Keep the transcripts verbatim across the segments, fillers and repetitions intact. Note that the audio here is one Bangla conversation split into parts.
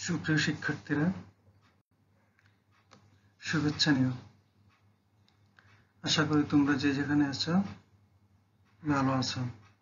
সুপ্রিয় শিক্ষার্থীরা, শুভেচ্ছা নিও। আশা করি তোমরা যে যেখানে আছো ভালো আছো।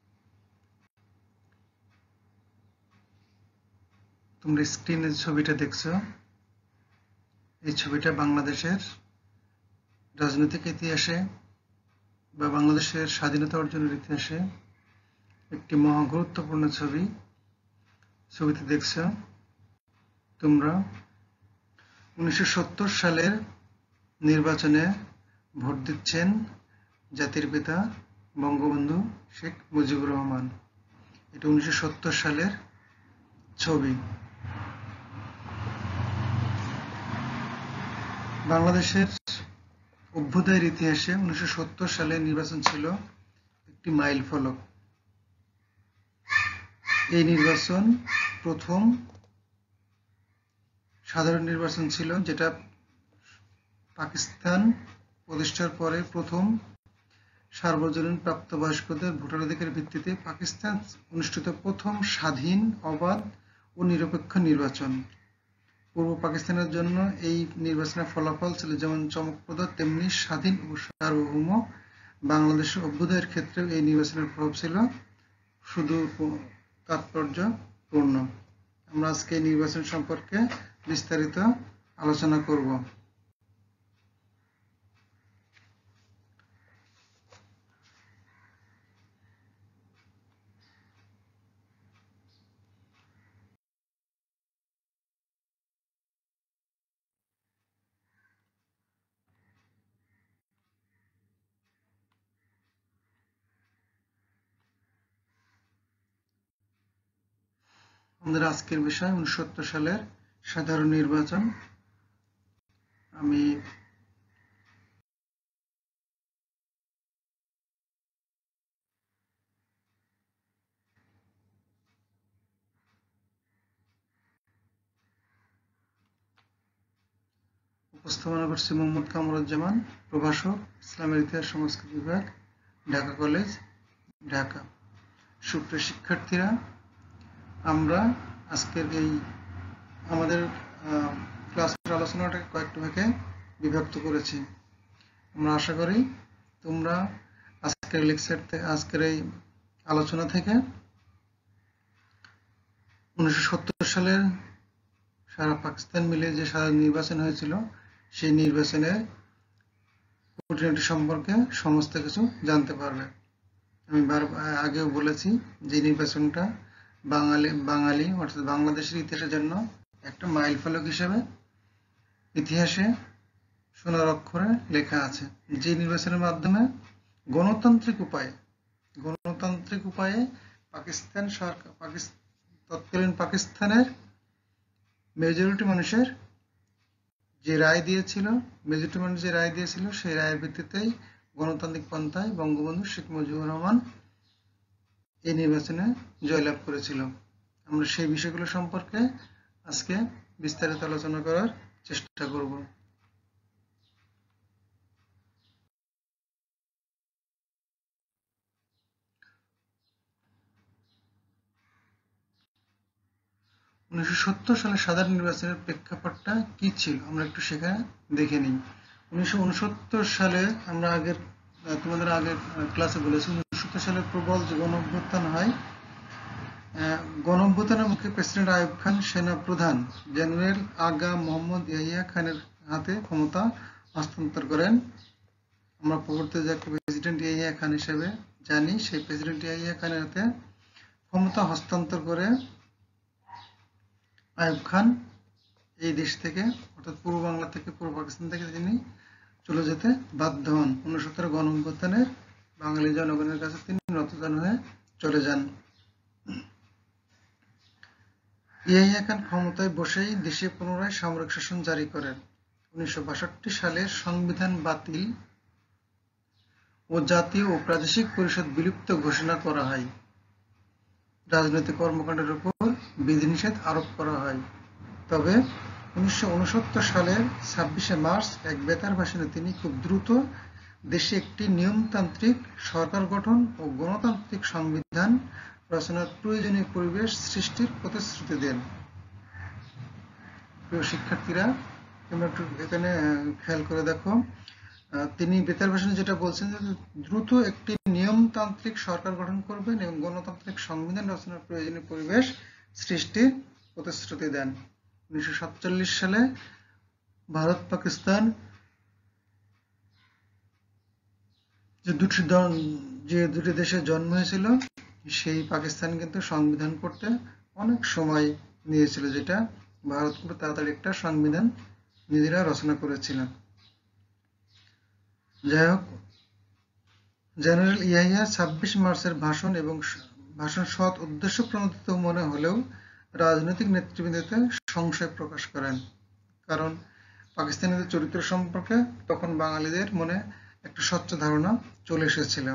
তোমরা স্ক্রিনে ছবিটা দেখছো, এই ছবিটা বাংলাদেশের রাজনৈতিক ইতিহাসে বা বাংলাদেশের স্বাধীনতা অর্জনের ইতিহাসে একটি মহা গুরুত্বপূর্ণ ছবি। ছবিতে দেখছো তোমরা উনিশশো সত্তর সালের নির্বাচনে ভোট দিচ্ছেন জাতির পিতা বঙ্গবন্ধু শেখ মুজিবুর রহমান। এটা উনিশশো সত্তর সালের ছবি। বাংলাদেশের অভ্যুদয়ের ইতিহাসে উনিশশো সত্তর সালের নির্বাচন ছিল একটি মাইল ফলক। এই নির্বাচন প্রথম সাধারণ নির্বাচন ছিল, যেটা পাকিস্তান প্রতিষ্ঠার পরে প্রথম সার্বজনীন প্রাপ্তবয়স্কদের ভোটাধিকারের ভিত্তিতে পাকিস্তান অনুষ্ঠিত প্রথম স্বাধীন, অবাধ ও নিরপেক্ষ নির্বাচন। পূর্ব পাকিস্তানের জন্য এই নির্বাচনের ফলাফল ছিল যেমন চমকপ্রদ, তেমনি স্বাধীন ও সার্বভৌম। বাংলাদেশের অভ্যুদয়ের ক্ষেত্রেও এই নির্বাচনের প্রভাব ছিল শুধু তাৎপর্যপূর্ণ। আমরা আজকে এই নির্বাচন সম্পর্কে বিস্তারিত আলোচনা করব। আমাদের আজকের বিষয় উনিশশো সত্তর সালের সাধারণ নির্বাচন। আমি উপস্থাপনা করছি মোহাম্মদ কামরুজ্জামান, প্রভাষক, ইসলামের ইতিহাস সংস্কৃতি বিভাগ, ঢাকা কলেজ, ঢাকা। সুপ্রিয় শিক্ষার্থীরা, আমরা আজকের এই আমাদের ক্লাসের আলোচনাটাকে কয়েকটি ভাগে বিভক্ত করেছি। আমরা আশা করি তোমরা আজকের লেকচার আজকের এই আলোচনা থেকে উনিশশো সত্তর সালের সারা পাকিস্তান মিলে যে সাধারণ নির্বাচন হয়েছিল সেই নির্বাচনের খুঁটিনাটি সম্পর্কে সমস্ত কিছু জানতে পারবে। আমি আগেও বলেছি যে নির্বাচনটা বাঙালি বাঙালি অর্থাৎ বাংলাদেশের ইতিহাসের জন্য একটা মাইল ফলক হিসেবে ইতিহাসে সোনার অক্ষরে লেখা আছে। যে নির্বাচনের মাধ্যমে গণতান্ত্রিক উপায়ে গণতান্ত্রিক উপায়ে পাকিস্তান সরকার তৎকালীন পাকিস্তানের মেজরিটি মানুষের যে রায় দিয়েছিল মেজরিটি মানুষ যে রায় দিয়েছিল সেই রায়ের ভিত্তিতেই গণতান্ত্রিক পন্থায় বঙ্গবন্ধু শেখ মুজিবুর রহমান এই নির্বাচনে জয়লাভ করেছিল। আমরা সেই বিষয়গুলো সম্পর্কে আজকে বিস্তারিত আলোচনা করার চেষ্টা করব। উনিশশো সত্তর সালে সাধারণ নির্বাচনের প্রেক্ষাপটটা কি ছিল আমরা একটু সেখানে দেখে নিই। উনিশশো উনসত্তর সালে আমরা আগের তোমাদের আগের ক্লাসে বলেছি উনিশশো সত্তর সালে প্রবল যে গণ অভ্যুত্থান হয়। গণ অভ্যুত্থানের মুখে প্রেসিডেন্ট আইয়ুব খান সেনা প্রধান জেনারেল আগা মোহাম্মদ ইয়াহিয়া খানের হাতে ক্ষমতা হস্তান্তর করেন। আমরা পরবর্তীতে যাকে প্রেসিডেন্ট ইয়াহিয়া খান হিসেবে জানি, সেই প্রেসিডেন্ট ইয়াহিয়া খানের হাতে ক্ষমতা হস্তান্তর করে আইয়ুব খান এই দেশ থেকে অর্থাৎ পূর্ব বাংলা থেকে পূর্ব পাকিস্তান থেকে তিনি চলে যেতে বাধ্য হন। উনসত্তর গণ অভ্যুত্থানের বাঙালি জনগণের কাছে তিনি নতজান হয়ে চলে যান। ইয়াহিয়া খান ক্ষমতায় বসেই দেশে পুনরায় সামরিক শাসন জারি করেন। উনিশশো বাষট্টি সালের সংবিধান বাতিল ও জাতীয় ও প্রাদেশিক পরিষদ বিলুপ্ত ঘোষণা করা হয়। রাজনৈতিক কর্মকাণ্ডের উপর বিধিনিষেধ আরোপ করা হয়। তবে উনিশশো উনসত্তর সালের ছাব্বিশে মার্চ এক বেতার ভাষণে তিনি খুব দ্রুত দেশে একটি নিয়মতান্ত্রিক সরকার গঠন ও গণতান্ত্রিক সংবিধান রচনার প্রয়োজনীয় পরিবেশ সৃষ্টির প্রতিশ্রুতি দেন। প্রিয় শিক্ষার্থীরা, তোমরা একটু এখানে খেয়াল করে দেখো। তিনি বেতার ভাষণে যেটা বলছেন যে দ্রুত একটি নিয়মতান্ত্রিক সরকার গঠন করবেন এবং গণতান্ত্রিক সংবিধান রচনার প্রয়োজনীয় পরিবেশ সৃষ্টির প্রতিশ্রুতি দেন। উনিশশো সাতচল্লিশ সালে ভারত পাকিস্তান যে দুটি যে দুটি দেশে জন্ম হয়েছিল, সেই পাকিস্তান কিন্তু সংবিধান করতে অনেক সময় নিয়েছিল, যেটা ভারত খুব তাড়াতাড়ি একটা সংবিধান নিজেরা রচনা করেছিলেন। যাই হোক, জেনারেল ইয়াহিয়া ছাব্বিশ মার্চের ভাষণ এবং ভাষণ সৎ উদ্দেশ্য প্রণোদিত মনে হলেও রাজনৈতিক নেতৃবৃন্দতে সংশয় প্রকাশ করেন, কারণ পাকিস্তানিদের চরিত্র সম্পর্কে তখন বাঙালিদের মনে একটা স্বচ্ছ ধারণা চলে এসেছিল।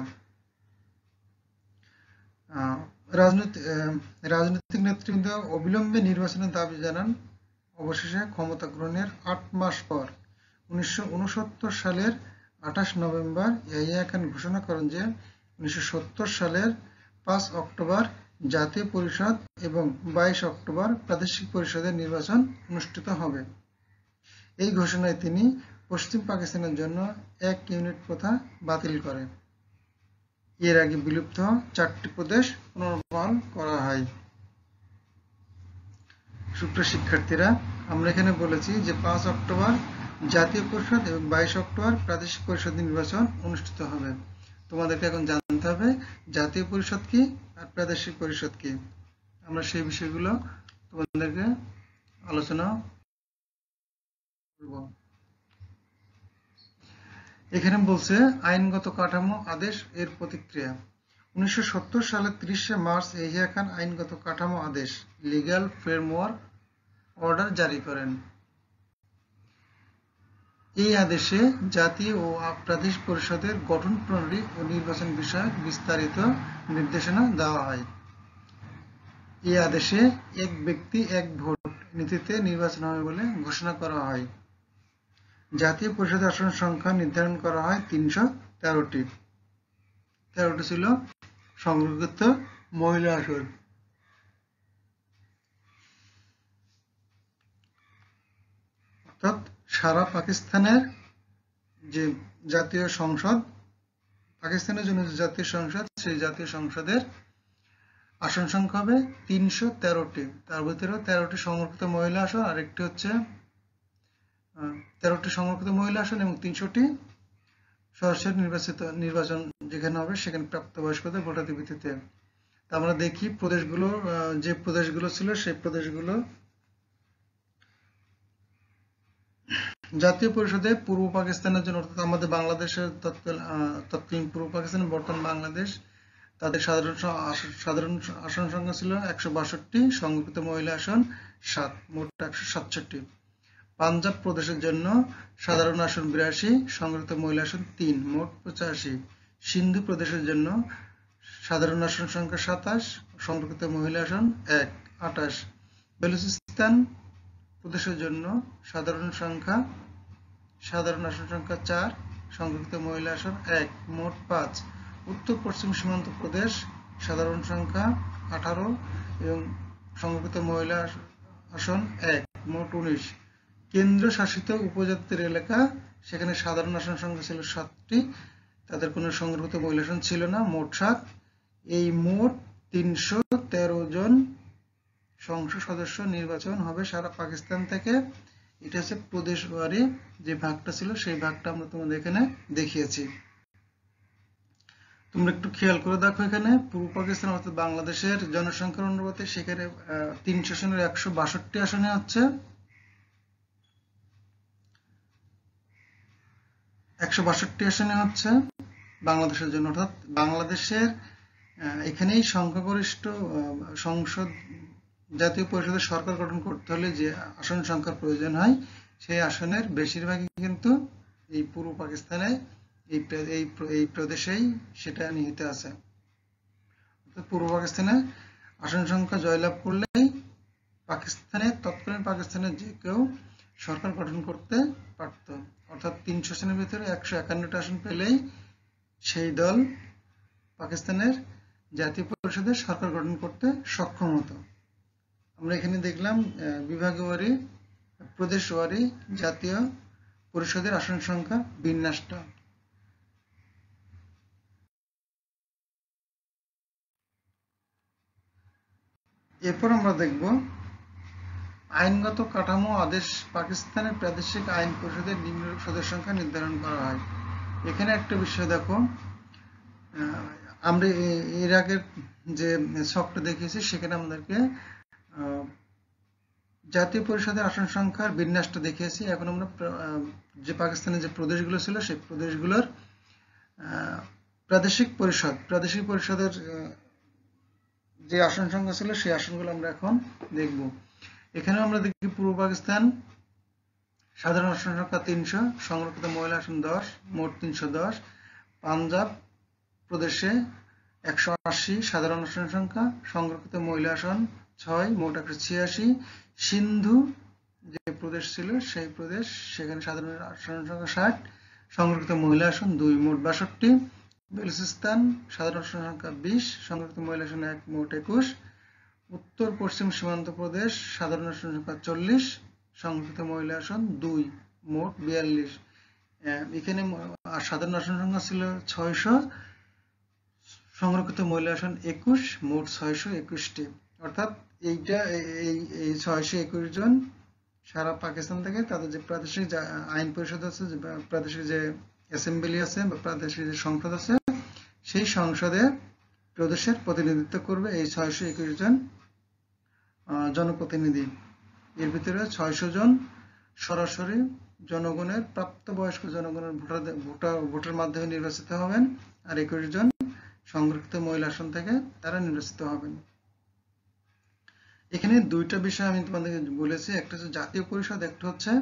রাজনৈতিক রাজনৈতিক নেতৃবৃন্দ অবিলম্বে নির্বাচনের দাবি জানান। অবশেষে ক্ষমতা গ্রহণের আট মাস পর উনিশশো উনসত্তর সালের আঠাশ নভেম্বর ইয়াহিয়া খান ঘোষণা করেন যে উনিশশো সত্তর সালের পাঁচ অক্টোবর জাতীয় পরিষদ এবং বাইশ অক্টোবর প্রাদেশিক পরিষদের নির্বাচন অনুষ্ঠিত হবে। এই ঘোষণায় তিনি পশ্চিম পাকিস্তানের জন্য এক ইউনিট প্রথা বাতিল করে এর আগে বিলুপ্ত চারটি প্রদেশ পুনর্বহাল করা হয়। সুপ্রিয় শিক্ষার্থীরা, আমরা এখানে বলেছি যে পাঁচ অক্টোবর জাতীয় পরিষদ এবং বাইশ অক্টোবর প্রাদেশিক পরিষদ নির্বাচন অনুষ্ঠিত হবে। তোমাদেরকে এখন জানতে হবে জাতীয় পরিষদ কি আর প্রাদেশিক পরিষদ কি। আমরা সেই বিষয়গুলো তোমাদেরকে আলোচনা করব। এখানে বলছে আইনগত কাঠামো আদেশ এর প্রতিক্রিয়া। উনিশশো সত্তর সালের ত্রিশে মার্চ ইয়াহিয়া খান আইনগত কাঠামো আদেশ লিগ্যাল ফ্রেমওয়ার্ক অর্ডার জারি করেন। এই আদেশে জাতীয় ও প্রাদেশিক পরিষদের গঠন প্রণালী ও নির্বাচন বিষয়ক বিস্তারিত নির্দেশনা দেওয়া হয়। এই আদেশে এক ব্যক্তি এক ভোট নীতিতে নির্বাচন হবে বলে ঘোষণা করা হয়। জাতীয় পরিষদের আসন সংখ্যা নির্ধারণ করা হয় তিনশো তেরোটি। তেরোটি ছিল সংরক্ষিত মহিলা আসন। অর্থাৎ সারা পাকিস্তানের যে জাতীয় সংসদ, পাকিস্তানের জন্য যে জাতীয় সংসদ, সেই জাতীয় সংসদের আসন সংখ্যা হবে তিনশো তেরোটি। তার ভিতরে তেরোটি সংরক্ষিত মহিলা আসন, আর একটি হচ্ছে তেরোটি সংরক্ষিত মহিলা আসন এবং তিনশোটি সরাসরি নির্বাচিত নির্বাচন যেখানে হবে সেখানে প্রাপ্তবয়স্কদের ভোটাধিকার ভিত্তিতে। তা আমরা দেখি প্রদেশগুলো, যে প্রদেশগুলো ছিল সেই প্রদেশগুলো জাতীয় পরিষদে পূর্ব পাকিস্তানের জন্য, অর্থাৎ আমাদের বাংলাদেশের তৎকালীন পূর্ব পাকিস্তান বর্তমান বাংলাদেশ, তাদের সাধারণ সাধারণ আসন সংখ্যা ছিল একশো বাষট্টি, সংরক্ষিত মহিলা আসন সাত, মোট একশো সাতষট্টি। পাঞ্জাব প্রদেশের জন্য সাধারণ আসন বিরাশি, সংরক্ষিত মহিলা আসন তিন, মোট পঁচাশি। সিন্ধু প্রদেশের জন্য সাধারণ আসন সংখ্যা সাতাশ, সংরক্ষিত মহিলা আসন এক, আঠাশ। বেলুচিস্তান প্রদেশের জন্য সাধারণ সংখ্যা সাধারণ আসন সংখ্যা চার, সংরক্ষিত মহিলা আসন এক, মোট পাঁচ। উত্তর পশ্চিম সীমান্ত প্রদেশ সাধারণ সংখ্যা আঠারো এবং সংরক্ষিত মহিলা আসন এক, মোট উনিশ। কেন্দ্র শাসিত উপজাতির এলাকা, সেখানে সাধারণ আসন সংখ্যা ছিল সাতটি, তাদের কোনো সংরক্ষিত মহিলা আসন ছিল না, মোট সাত। এই মোট তিনশো তেরো জন সংসদ সদস্য নির্বাচন হবে সারা পাকিস্তান থেকে। এটা হচ্ছে প্রদেশওয়ারি যে ভাগটা ছিল, সেই ভাগটা আমরা তোমাদের এখানে দেখিয়েছি। তোমরা একটু খেয়াল করে দেখো, এখানে পূর্ব পাকিস্তান অর্থাৎ বাংলাদেশের জনসংখ্যার অনুপাতে সেখানে তিনশো আসনের একশো বাষট্টি আসনে হচ্ছে একশো বাষট্টি আসনে হচ্ছে বাংলাদেশের জন্য, অর্থাৎ বাংলাদেশের এখানেই সংখ্যাগরিষ্ঠ সংসদ জাতীয় পরিষদের সরকার গঠন করতে হলে যে আসন সংখ্যার প্রয়োজন হয়, সেই আসনের বেশিরভাগই কিন্তু এই পূর্ব পাকিস্তানে এই এই প্রদেশেই সেটা নিহিত আছে। পূর্ব পাকিস্তানে আসন সংখ্যা জয়লাভ করলেই পাকিস্তানের তৎকালীন পাকিস্তানের যে কেউ সরকার গঠন করতে পারত, অর্থাৎ তিনশো আসনের ভিতরে একশো একান্নটা আসন পেলেই সেই দল পাকিস্তানের জাতীয় পরিষদের সরকার গঠন করতে সক্ষম হতো। আমরা এখানে দেখলাম বিভাগওয়ারি প্রদেশওয়ারি জাতীয় পরিষদের আসন সংখ্যা বিন্যাসটা। এরপর আমরা দেখব আইনগত কাঠামো আদেশ পাকিস্তানের প্রাদেশিক আইন পরিষদের নিম্নরূপ সদস্য সংখ্যা নির্ধারণ করা হয়। এখানে একটা বিষয় দেখো, আমরা এর আগের যে ছকটা দেখিয়েছি সেখানে আমাদেরকে জাতীয় পরিষদের আসন সংখ্যার বিন্যাসটা দেখিয়েছি। এখন আমরা যে পাকিস্তানের যে প্রদেশগুলো ছিল সেই প্রদেশগুলোর প্রাদেশিক পরিষদ প্রাদেশিক পরিষদের যে আসন সংখ্যা ছিল সেই আসনগুলো আমরা এখন দেখব। এখানে আমরা দেখি পূর্ব পাকিস্তান সাধারণ আসন সংখ্যা তিনশো, সংরক্ষিত মহিলা আসন দশ, মোট তিনশো দশ। পাঞ্জাব প্রদেশে একশো আশি সাধারণ আসন সংখ্যা, সংরক্ষিত মহিলা আসন ছয়, মোট একশো ছিয়াশি। সিন্ধু যে প্রদেশ ছিল সেই প্রদেশ, সেখানে সাধারণ আসন সংখ্যা ষাট, সংরক্ষিত মহিলা আসন দুই, মোট বাষট্টি। বেলুচিস্তান সাধারণ আসন সংখ্যা বিশ, সংরক্ষিত মহিলা আসন এক, মোট একুশ। উত্তর পশ্চিম সীমান্ত প্রদেশ সাধারণ আসন সংখ্যা চল্লিশ, সংরক্ষিত মহিলা আসন দুই, মোট বিয়াল্লিশ। এখানে সাধারণ আসন সংখ্যা ছিল ছয়শো, সংরক্ষিত মহিলা আসন একুশ, মোট ছয়শো একুশটি। অর্থাৎ এইটা এই এই ছয়শো একুশ জন সারা পাকিস্তান থেকে তাদের যে প্রাদেশিক আইন পরিষদ আছে, যে প্রাদেশিক যে অ্যাসেম্বলি আছে বা প্রাদেশিক যে সংসদ আছে, সেই সংসদে প্রদেশের প্রতিনিধিত্ব করবে এই ছয়শো একুশ জন জনপ্রতিনিধি। এর ভিতরে ছয়শো জন সরাসরি জনগণের প্রাপ্তবয়স্ক জনগণের ভোটার ভোটার ভোটের মাধ্যমে নির্বাচিত হবেন, আর একুশ জন সংরক্ষিত মহিলা আসন থেকে তারা নির্বাচিত হবেন। এখানে দুইটা বিষয় আমি তোমাদেরকে বলেছি, একটা হচ্ছে জাতীয় পরিষদ, একটা হচ্ছে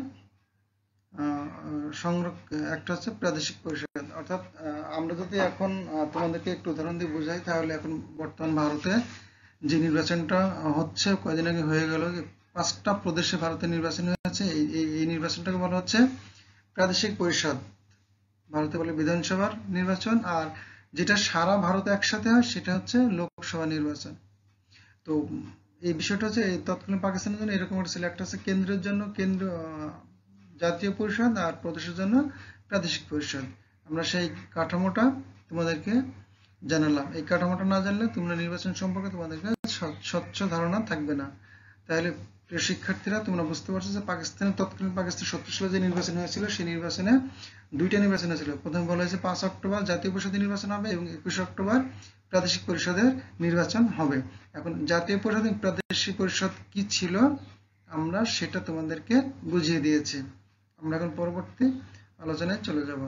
একটা হচ্ছে প্রাদেশিক পরিষদ। অর্থাৎ আমরা যদি এখন তোমাদেরকে একটু উদাহরণ দিয়ে বোঝাই, তাহলে এখন বর্তমান ভারতে যে নির্বাচনটা হচ্ছে, কয়েকদিন আগে হয়ে গেল, যে পাঁচটা প্রদেশে ভারতে নির্বাচন হয়েছে, এই এই নির্বাচনটাকে বলা হচ্ছে প্রাদেশিক পরিষদ। ভারতে বলে বিধানসভার নির্বাচন, আর যেটা সারা ভারতে একসাথে হয় সেটা হচ্ছে লোকসভা নির্বাচন। তো এই বিষয়টা হচ্ছে তৎকালীন পাকিস্তানের জন্য এরকম ছিল, একটা হচ্ছে কেন্দ্রের জন্য কেন্দ্র জাতীয় পরিষদ আর প্রদেশের জন্য প্রাদেশিক পরিষদ। আমরা সেই কাঠামোটা তোমাদেরকে জানালাম। এই কাঠামোটা না জানলে তোমরা নির্বাচন সম্পর্কে তোমাদের স্বচ্ছ ধারণা থাকবে না। তাহলে প্রিয় শিক্ষার্থীরা, তোমরা বুঝতে পারছো যে পাকিস্তানের তৎকালীন পাকিস্তান সত্তর সালে যে নির্বাচন হয়েছিল সেই নির্বাচনে দুইটা নির্বাচন হয়েছিল। প্রথমে বলা হয়েছে পাঁচ অক্টোবর জাতীয় পরিষদের নির্বাচন হবে এবং একুশ অক্টোবর প্রাদেশিক পরিষদের নির্বাচন হবে। এখন জাতীয় পরিষদ এবং প্রাদেশিক পরিষদ কি ছিল আমরা সেটা তোমাদেরকে বুঝিয়ে দিয়েছি। আমরা এখন পরবর্তী আলোচনায় চলে যাব।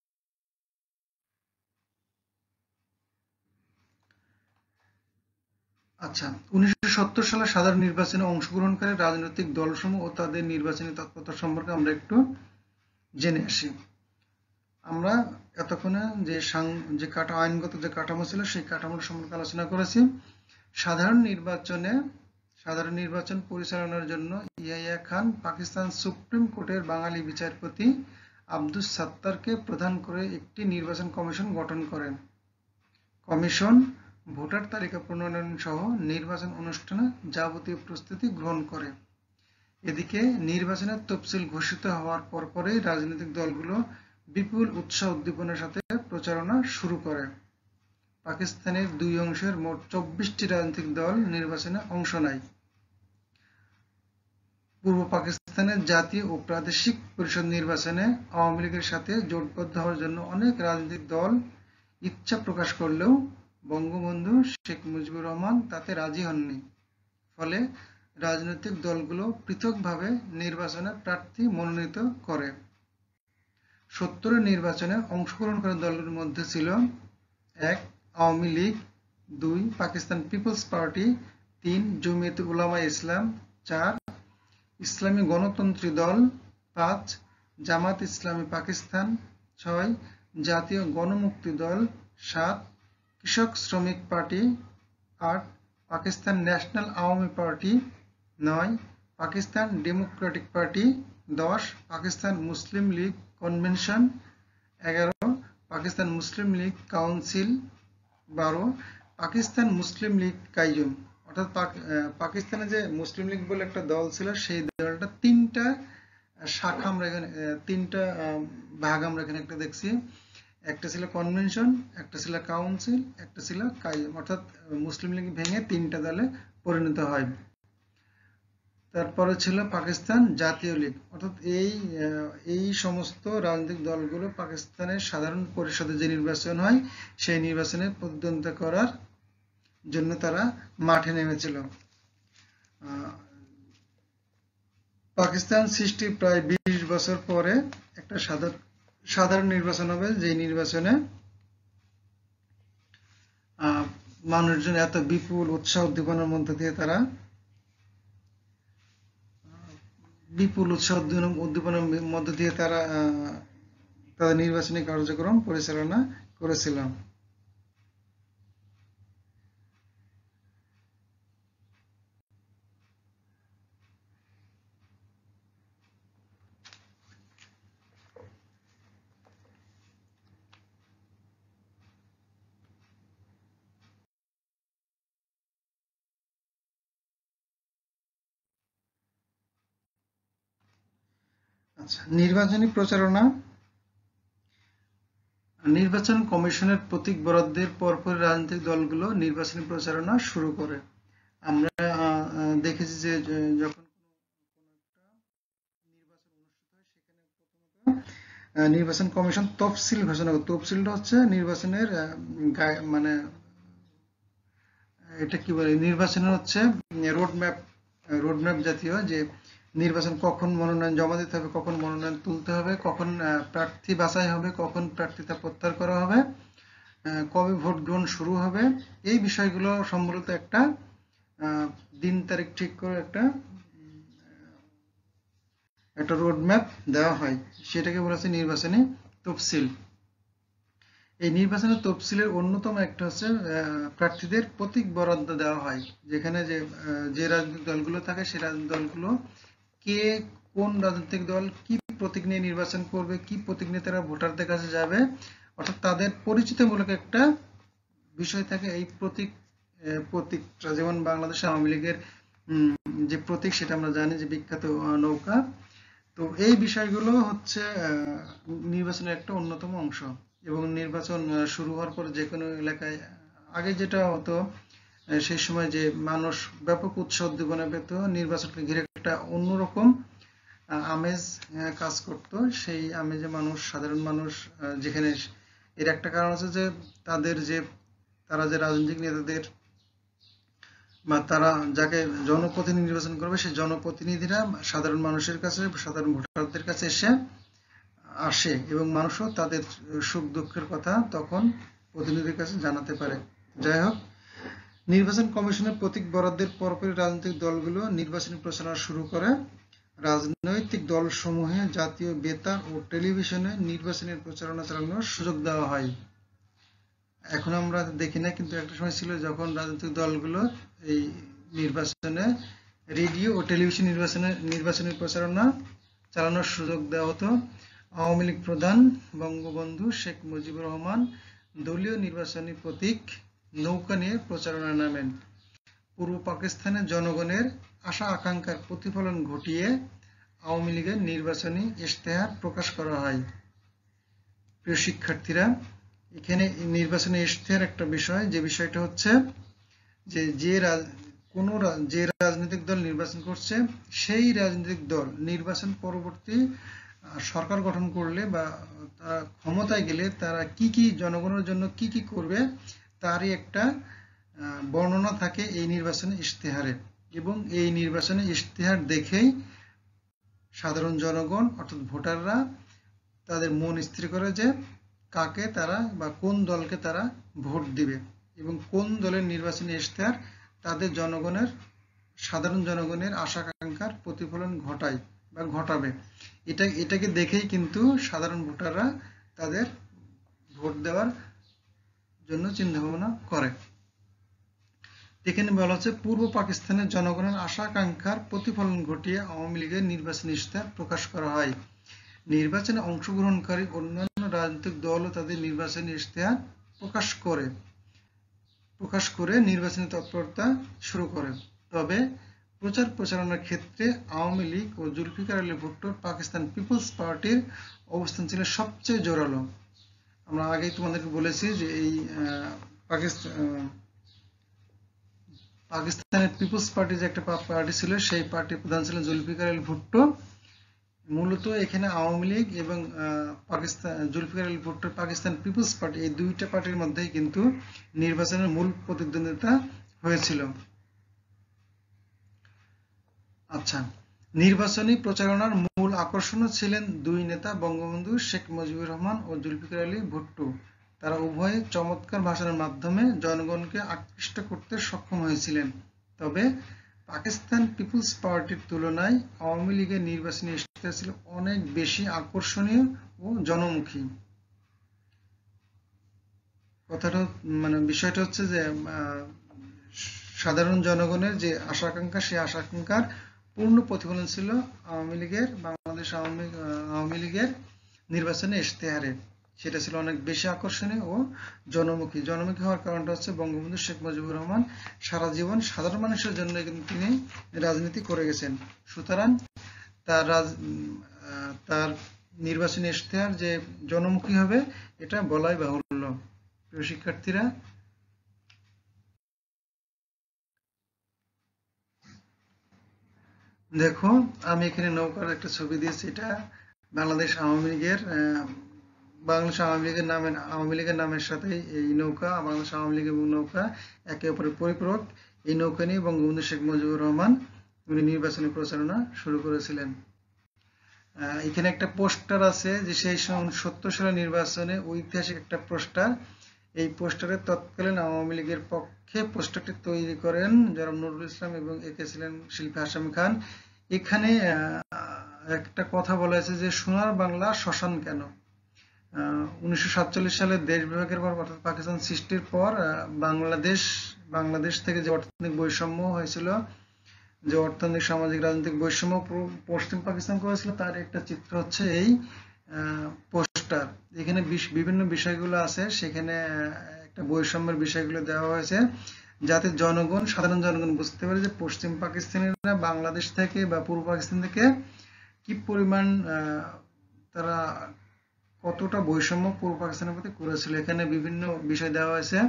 আচ্ছা, উনিশশো সত্তর সালে সাধারণ নির্বাচনে অংশগ্রহণকারী রাজনৈতিক দলসমূহ ও তাদের নির্বাচনী তৎপরতা সম্পর্কে আমরা একটু জেনে আসি। আমরা এতক্ষণে যে যে কাঠা আইনগত যে কাঠামো ছিল সেই কাঠামোর সম্পর্কে আলোচনা করেছি। সাধারণ নির্বাচনে সাধারণ নির্বাচন পরিচালনার জন্য ইয়াহিয়া খান পাকিস্তান সুপ্রিম কোর্টের বাঙালি বিচারপতি আব্দুস সাত্তারকে প্রধান করে একটি নির্বাচন কমিশন গঠন করেন। কমিশন ভোটার তালিকা প্রণয়ন সহ নির্বাচন অনুষ্ঠানে যাবতীয় প্রস্তুতি গ্রহণ করে। এদিকে নির্বাচনের তফসিল ঘোষিত হওয়ার পরপরই রাজনৈতিক দলগুলো বিপুল উৎসাহ উদ্দীপনার সাথে প্রচারণা শুরু করে। পাকিস্তানের দুই অংশের মোট চব্বিশটি রাজনৈতিক দল নির্বাচনে অংশ নেয়। পূর্ব পাকিস্তানের জাতীয় ও প্রাদেশিক পরিষদ নির্বাচনে আওয়ামী লীগের সাথে জোটবদ্ধ হওয়ার জন্য অনেক রাজনৈতিক দল ইচ্ছা প্রকাশ করলেও বঙ্গবন্ধু শেখ মুজিবুর রহমান তাতে রাজি হননি। ফলে রাজনৈতিক দলগুলো পৃথকভাবে নির্বাচনে প্রার্থী মনোনীত করে। সত্তরের নির্বাচনে অংশগ্রহণকারী দলগুলোর মধ্যে ছিল এক আওয়ামী লীগ, দুই পাকিস্তান পিপলস পার্টি, তিন জমিয়তে উলামায়ে ইসলাম, চার ইসলামী গণতন্ত্রী দল, পাঁচ জামাত ইসলামী পাকিস্তান, ছয় জাতীয় গণমুক্তি দল, সাত কৃষক শ্রমিক পার্টি, আট পাকিস্তান ন্যাশনাল আওয়ামী পার্টি, নয় পাকিস্তান ডেমোক্রেটিক পার্টি, দশ পাকিস্তান মুসলিম লীগ কনভেনশন, এগারো পাকিস্তান মুসলিম লীগ কাউন্সিল, বারো পাকিস্তান মুসলিম লীগ কাইজুম। অর্থাৎ পাকিস্তানে যে মুসলিম লীগ বলে একটা দল ছিল, সেই দলটা তিনটা শাখা আমরা এখানে, তিনটা ভাগ আমরা এখানে একটা দেখছি। একটা ছিল কনভেনশন, একটা ছিল কাউন্সিল, একটা ছিল কাইম, অর্থাৎ মুসলিম লীগ ভেঙে তিনটা দলে পরিণত হয়। তারপরে ছিল পাকিস্তান জাতীয় লীগ, অর্থাৎ এই এই সমস্ত রাজনৈতিক দলগুলো পাকিস্তানের সাধারণ পরিষদে যে নির্বাচন হয় সেই নির্বাচনে প্রতিদ্বন্দ্বিতা করার জন্য তারা মাঠে নেমেছিল। পাকিস্তান সৃষ্টির প্রায় বিশ বছর পরে একটা সাধারণ নির্বাচন হবে, যে নির্বাচনে মানুষজন এত বিপুল উৎসাহ উদ্দীপনার মধ্য দিয়ে তারা বিপুল উৎসাহ উদ্দীপনার মধ্য দিয়ে তারা তাদের নির্বাচনী কার্যক্রম পরিচালনা করেছিল। আচ্ছা, নির্বাচনী প্রচারণা। নির্বাচন কমিশনের প্রতীক বরাদ্দের পরপর রাজনৈতিক দলগুলো নির্বাচনী প্রচারণা শুরু করে। আমরা দেখেছি যে যখন নির্বাচন অনুষ্ঠিত হয় সেখানে প্রথমত নির্বাচন কমিশন তফসিল ঘোষণা করে। তফসিলটা হচ্ছে নির্বাচনের মানে এটা কি বলে, নির্বাচনের হচ্ছে রোডম্যাপ, রোডম্যাপ জাতীয়, যে নির্বাচন কখন মনোনয়ন জমা দিতে হবে, কখন মনোনয়ন তুলতে হবে, কখন প্রার্থী বাছাই হবে, কখন প্রার্থিতা প্রত্যাহার করা হবে, কবে ভোট গ্রহণ শুরু হবে, এই বিষয়গুলো সম্বলিত একটা দিন তারিখ ঠিক করে একটা একটা রোডম্যাপ দেওয়া হয়, সেটাকে বলা হচ্ছে নির্বাচনী তফসিল। এই নির্বাচনের তফসিলের অন্যতম একটা হচ্ছে প্রার্থীদের প্রতীক বরাদ্দ দেওয়া হয়, যেখানে যে যে রাজনৈতিক দলগুলো থাকে সেই রাজনৈতিক দলগুলো কে কোন রাজনৈতিক দল কি প্রতীক নিয়ে নির্বাচন করবে, কি প্রতীক নিয়ে তারা ভোটারদের কাছে যাবে, অর্থাৎ তাদের পরিচিতিমূলক একটা বিষয় থাকে। এই প্রতীক প্রতীকটা যেমন বাংলাদেশ আওয়ামী লীগের যে প্রতীক সেটা আমরা জানি যে বিখ্যাত নৌকা। তো এই বিষয়গুলো হচ্ছে নির্বাচনের একটা অন্যতম অংশ। এবং নির্বাচন শুরু হওয়ার পর যে কোনো এলাকায় আগে যেটা হতো, সেই সময় যে মানুষ ব্যাপক উৎসাহ উদ্দীপনা পেত, নির্বাচনকে ঘিরে একটা অন্যরকম আমেজ কাজ করত। সেই আমেজে মানুষ, সাধারণ মানুষ, যেখানে এর একটা কারণ আছে যে তাদের যে তারা যে রাজনৈতিক নেতাদের বা তারা যাকে জনপ্রতিনিধি নির্বাচন করবে সেই জনপ্রতিনিধিরা সাধারণ মানুষের কাছে, সাধারণ ভোটারদের কাছে এসে আসে এবং মানুষও তাদের সুখ দুঃখের কথা তখন প্রতিনিধির কাছে জানাতে পারে। যাই হোক, নির্বাচন কমিশনের প্রতীক বরাদ্দের পরপরই রাজনৈতিক দলগুলো নির্বাচনী প্রচারণা শুরু করে। রাজনৈতিক দলসমূহে জাতীয় বেতার ও টেলিভিশনে নির্বাচনের প্রচারণা চালানোর সুযোগ দেওয়া হয়। এখন আমরা দেখি না, কিন্তু একটা সময় ছিল যখন রাজনৈতিক দলগুলো এই নির্বাচনে রেডিও ও টেলিভিশন নির্বাচনের নির্বাচনী প্রচারণা চালানোর সুযোগ দেওয়া হতো। আওয়ামী লীগ প্রধান বঙ্গবন্ধু শেখ মুজিবুর রহমান দলীয় নির্বাচনী প্রতীক নৌকা নিয়ে প্রচারণা নামেন। পূর্ব পাকিস্তানের জনগণের আশা আকাঙ্ক্ষার প্রতিফলন ঘটিয়ে আওয়ামী লীগের নির্বাচনী ইশতেহার প্রকাশ করা হয়। প্রিয় শিক্ষার্থীরা, এখানে নির্বাচনী ইশতেহার একটা বিষয়, যে বিষয়টা হচ্ছে যে যে কোনো যে রাজনৈতিক দল নির্বাচন করছে সেই রাজনৈতিক দল নির্বাচন পরবর্তী সরকার গঠন করলে বা ক্ষমতায় গেলে তারা কি কি জনগণের জন্য কি কি করবে তারই একটা বর্ণনা থাকে এই নির্বাচনী ইশতেহারে। এবং এই নির্বাচনী ইশতেহার দেখেই সাধারণ জনগণ অর্থাৎ ভোটাররা তাদের মন স্থির করে যে কাকে তারা বা কোন দলকে তারা ভোট দিবে এবং কোন দলের নির্বাচনী ইশতেহার তাদের জনগণের, সাধারণ জনগণের আশা আকাঙ্ক্ষার প্রতিফলন ঘটায় বা ঘটাবে। এটা এটাকে দেখেই কিন্তু সাধারণ ভোটাররা তাদের ভোট দেওয়ার জন্য চিন্তা ভাবনা করে। এখানে বলা হচ্ছে পূর্ব পাকিস্তানের জনগণের আশা আকাঙ্ক্ষার প্রতিফলন ঘটিয়ে আওয়ামী লীগের নির্বাচনী ইশতেহার প্রকাশ করা হয়। নির্বাচনে অংশগ্রহণকারী অন্যান্য রাজনৈতিক দলও তাদের নির্বাচনী ইশতেহার প্রকাশ করে। প্রকাশ করে নির্বাচনী তৎপরতা শুরু করে। তবে প্রচার প্রচারণার ক্ষেত্রে আওয়ামী লীগ ও জুলফিকার আলী ভুট্টোর পাকিস্তান পিপলস পার্টির অবস্থান ছিল সবচেয়ে জোরালো। আমরা আগেই তোমাদেরকে বলেছি যে এই পাকিস্তান পাকিস্তানের পিপলস পার্টি যে একটা পার্টি ছিল, সেই পার্টির প্রধান ছিলেন জুলফিকার আলী ভুট্টো। মূলত এখানে আওয়ামী লীগ এবং পাকিস্তান জুলফিকার আলী ভুট্টোর পাকিস্তান পিপলস পার্টি, এই দুইটা পার্টির মধ্যেই কিন্তু নির্বাচনের মূল প্রতিদ্বন্দ্বিতা হয়েছিল। আচ্ছা, নির্বাচনী প্রচারণার মূল আকর্ষণও ছিলেন দুই নেতা বঙ্গবন্ধু শেখ মুজিবুর রহমান ও জুলফিকার আলী ভুট্টো। তারা উভয়ে চমৎকার ভাষণের মাধ্যমে জনগণকে আকৃষ্ট করতে সক্ষম হয়েছিলেন। তবে পাকিস্তান পিপলস পার্টির তুলনায় আওয়ামী লীগের নির্বাচনী ইশতেহার ছিল অনেক বেশি আকর্ষণীয় ও জনমুখী। কথাটা মানে বিষয়টা হচ্ছে যে সাধারণ জনগণের যে আশা আকাঙ্ক্ষা, সেই আশা আকাঙ্ক্ষার পূর্ণ প্রতিফলন ছিল আওয়ামী লীগের বাংলাদেশ আওয়ামী আওয়ামী লীগের নির্বাচনী ইশতেহারে। সেটা ছিল অনেক বেশি আকর্ষণীয় ও জনমুখী। জনমুখী হওয়ার কারণটা হচ্ছে বঙ্গবন্ধু শেখ মুজিবুর রহমান সারা জীবন সাধারণ মানুষের জন্য কিন্তু তিনি রাজনীতি করে গেছেন। সুতরাং তার রাজ তার নির্বাচনী ইশতেহার যে জনমুখী হবে, এটা বলাই বাহুল্য। প্রিয় শিক্ষার্থীরা, দেখো আমি এখানে নৌকার একটা ছবি দিয়েছি। এটা বাংলাদেশ আওয়ামী লীগের বাংলাদেশ আওয়ামী লীগের নামের আওয়ামী লীগের নামের সাথে এই নৌকা, বাংলাদেশ আওয়ামী লীগ এবং নৌকা একে অপরের পরিপূরক। এই নৌকা নিয়ে বঙ্গবন্ধু শেখ মুজিবুর রহমান উনি নির্বাচনী প্রচারণা শুরু করেছিলেন। এখানে একটা পোস্টার আছে যে সেই সত্তর সালের নির্বাচনে ঐতিহাসিক একটা পোস্টার। এই পোস্টারে তৎকালীন আওয়ামী লীগের পক্ষে পোস্টারটি তৈরি করেন জনাব নুরুল ইসলাম এবং একে ছিলেন শিল্পী হাশেম খান। এখানে একটা কথা বলা হয়েছে যে সোনার বাংলা শ্মশান কেন। উনিশশো সাতচল্লিশ সালে দেশ বিভাগের পর অর্থাৎ পাকিস্তান সৃষ্টির পর বাংলাদেশ বাংলাদেশ থেকে যে অর্থনৈতিক বৈষম্য হয়েছিল, যে অর্থনৈতিক সামাজিক রাজনৈতিক বৈষম্য পশ্চিম পাকিস্তান করেছিল, তার একটা চিত্র হচ্ছে এই পোস্টার। এখানে বিভিন্ন বিষয়গুলো আছে, সেখানে একটা বৈষম্যের বিষয়গুলো দেওয়া হয়েছে যাতে জনগণ সাধারণ জনগণ বুঝতে পারে যে পশ্চিম পাকিস্তানিরা বাংলাদেশ থেকে বা পূর্ব পাকিস্তান থেকে কি পরিমাণ তারা কতটা বৈষম্য পূর্ব পাকিস্তানের প্রতি করেছিল। এখানে বিভিন্ন বিষয় দেওয়া হয়েছে।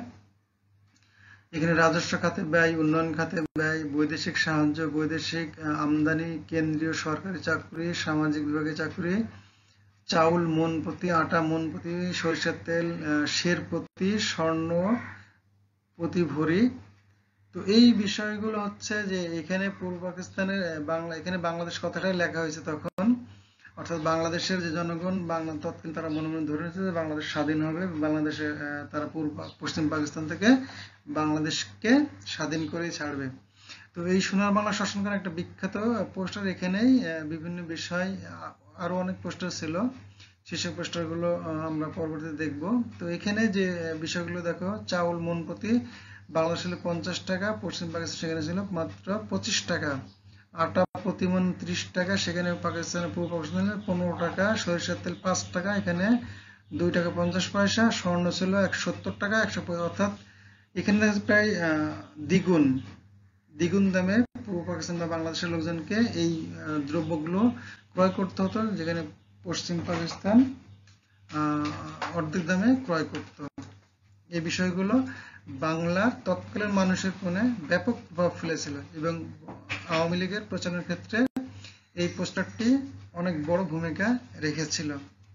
এখানে রাজস্ব খাতে ব্যয়, উন্নয়ন খাতে ব্যয়, বৈদেশিক সাহায্য, বৈদেশিক আমদানি, কেন্দ্রীয় সরকারি চাকরি, সামাজিক বিভাগে চাকরি, চাউল মন প্রতি, আটা মন প্রতি, সরিষার তেল সের প্রতি, স্বর্ণ প্রতি ভরি। তো এই বিষয়গুলো হচ্ছে যে এখানে পূর্ব পাকিস্তানের বাংলা এখানে বাংলাদেশ কথাটাই লেখা হয়েছে তখন, অর্থাৎ বাংলাদেশের যে জনগণ বাংলা তৎকালীন তারা মনে মনে ধরে নিয়েছে যে বাংলাদেশ স্বাধীন হবে, বাংলাদেশে তারা পূর্ব পশ্চিম পাকিস্তান থেকে বাংলাদেশকে স্বাধীন করেই ছাড়বে। তো এই সোনার বাংলা শাসন করার একটা বিখ্যাত পোস্টার, এখানেই বিভিন্ন বিষয় আরো অনেক পোস্টার ছিল, সেসব পোস্টারগুলো আমরা পরবর্তীতে দেখব। তো এখানে যে বিষয়গুলো দেখো, চাউল মন প্রতি বাংলাদেশ ছিল পঞ্চাশ টাকা, পশ্চিম পাকিস্তান সেখানে ছিল মাত্র পঁচিশ টাকা। আটা প্রতি মন ত্রিশ টাকা, সেখানে পাকিস্তানের পূর্ব পাকিস্তানে পনেরো টাকা। সরিষার তেল পাঁচ টাকা, এখানে দুই টাকা পঞ্চাশ পয়সা। স্বর্ণ ছিল একশো সত্তর টাকা, একশো অর্থাৎ এখানে প্রায় দ্বিগুণ দ্বিগুণ দামে পূর্ব পাকিস্তান বা বাংলাদেশের লোকজনকে এই দ্রব্যগুলো ক্রয় করতে হতো, যেখানে পশ্চিম পাকিস্তান অর্ধেক দামে ক্রয় করত। এই বিষয়গুলো বাংলার তৎকালীন মানুষের মনে ব্যাপক প্রভাব ফেলেছিল এবং আওয়ামী লীগের প্রচারের ক্ষেত্রে এই পোস্টারটি অনেক বড় ভূমিকা রেখেছিল।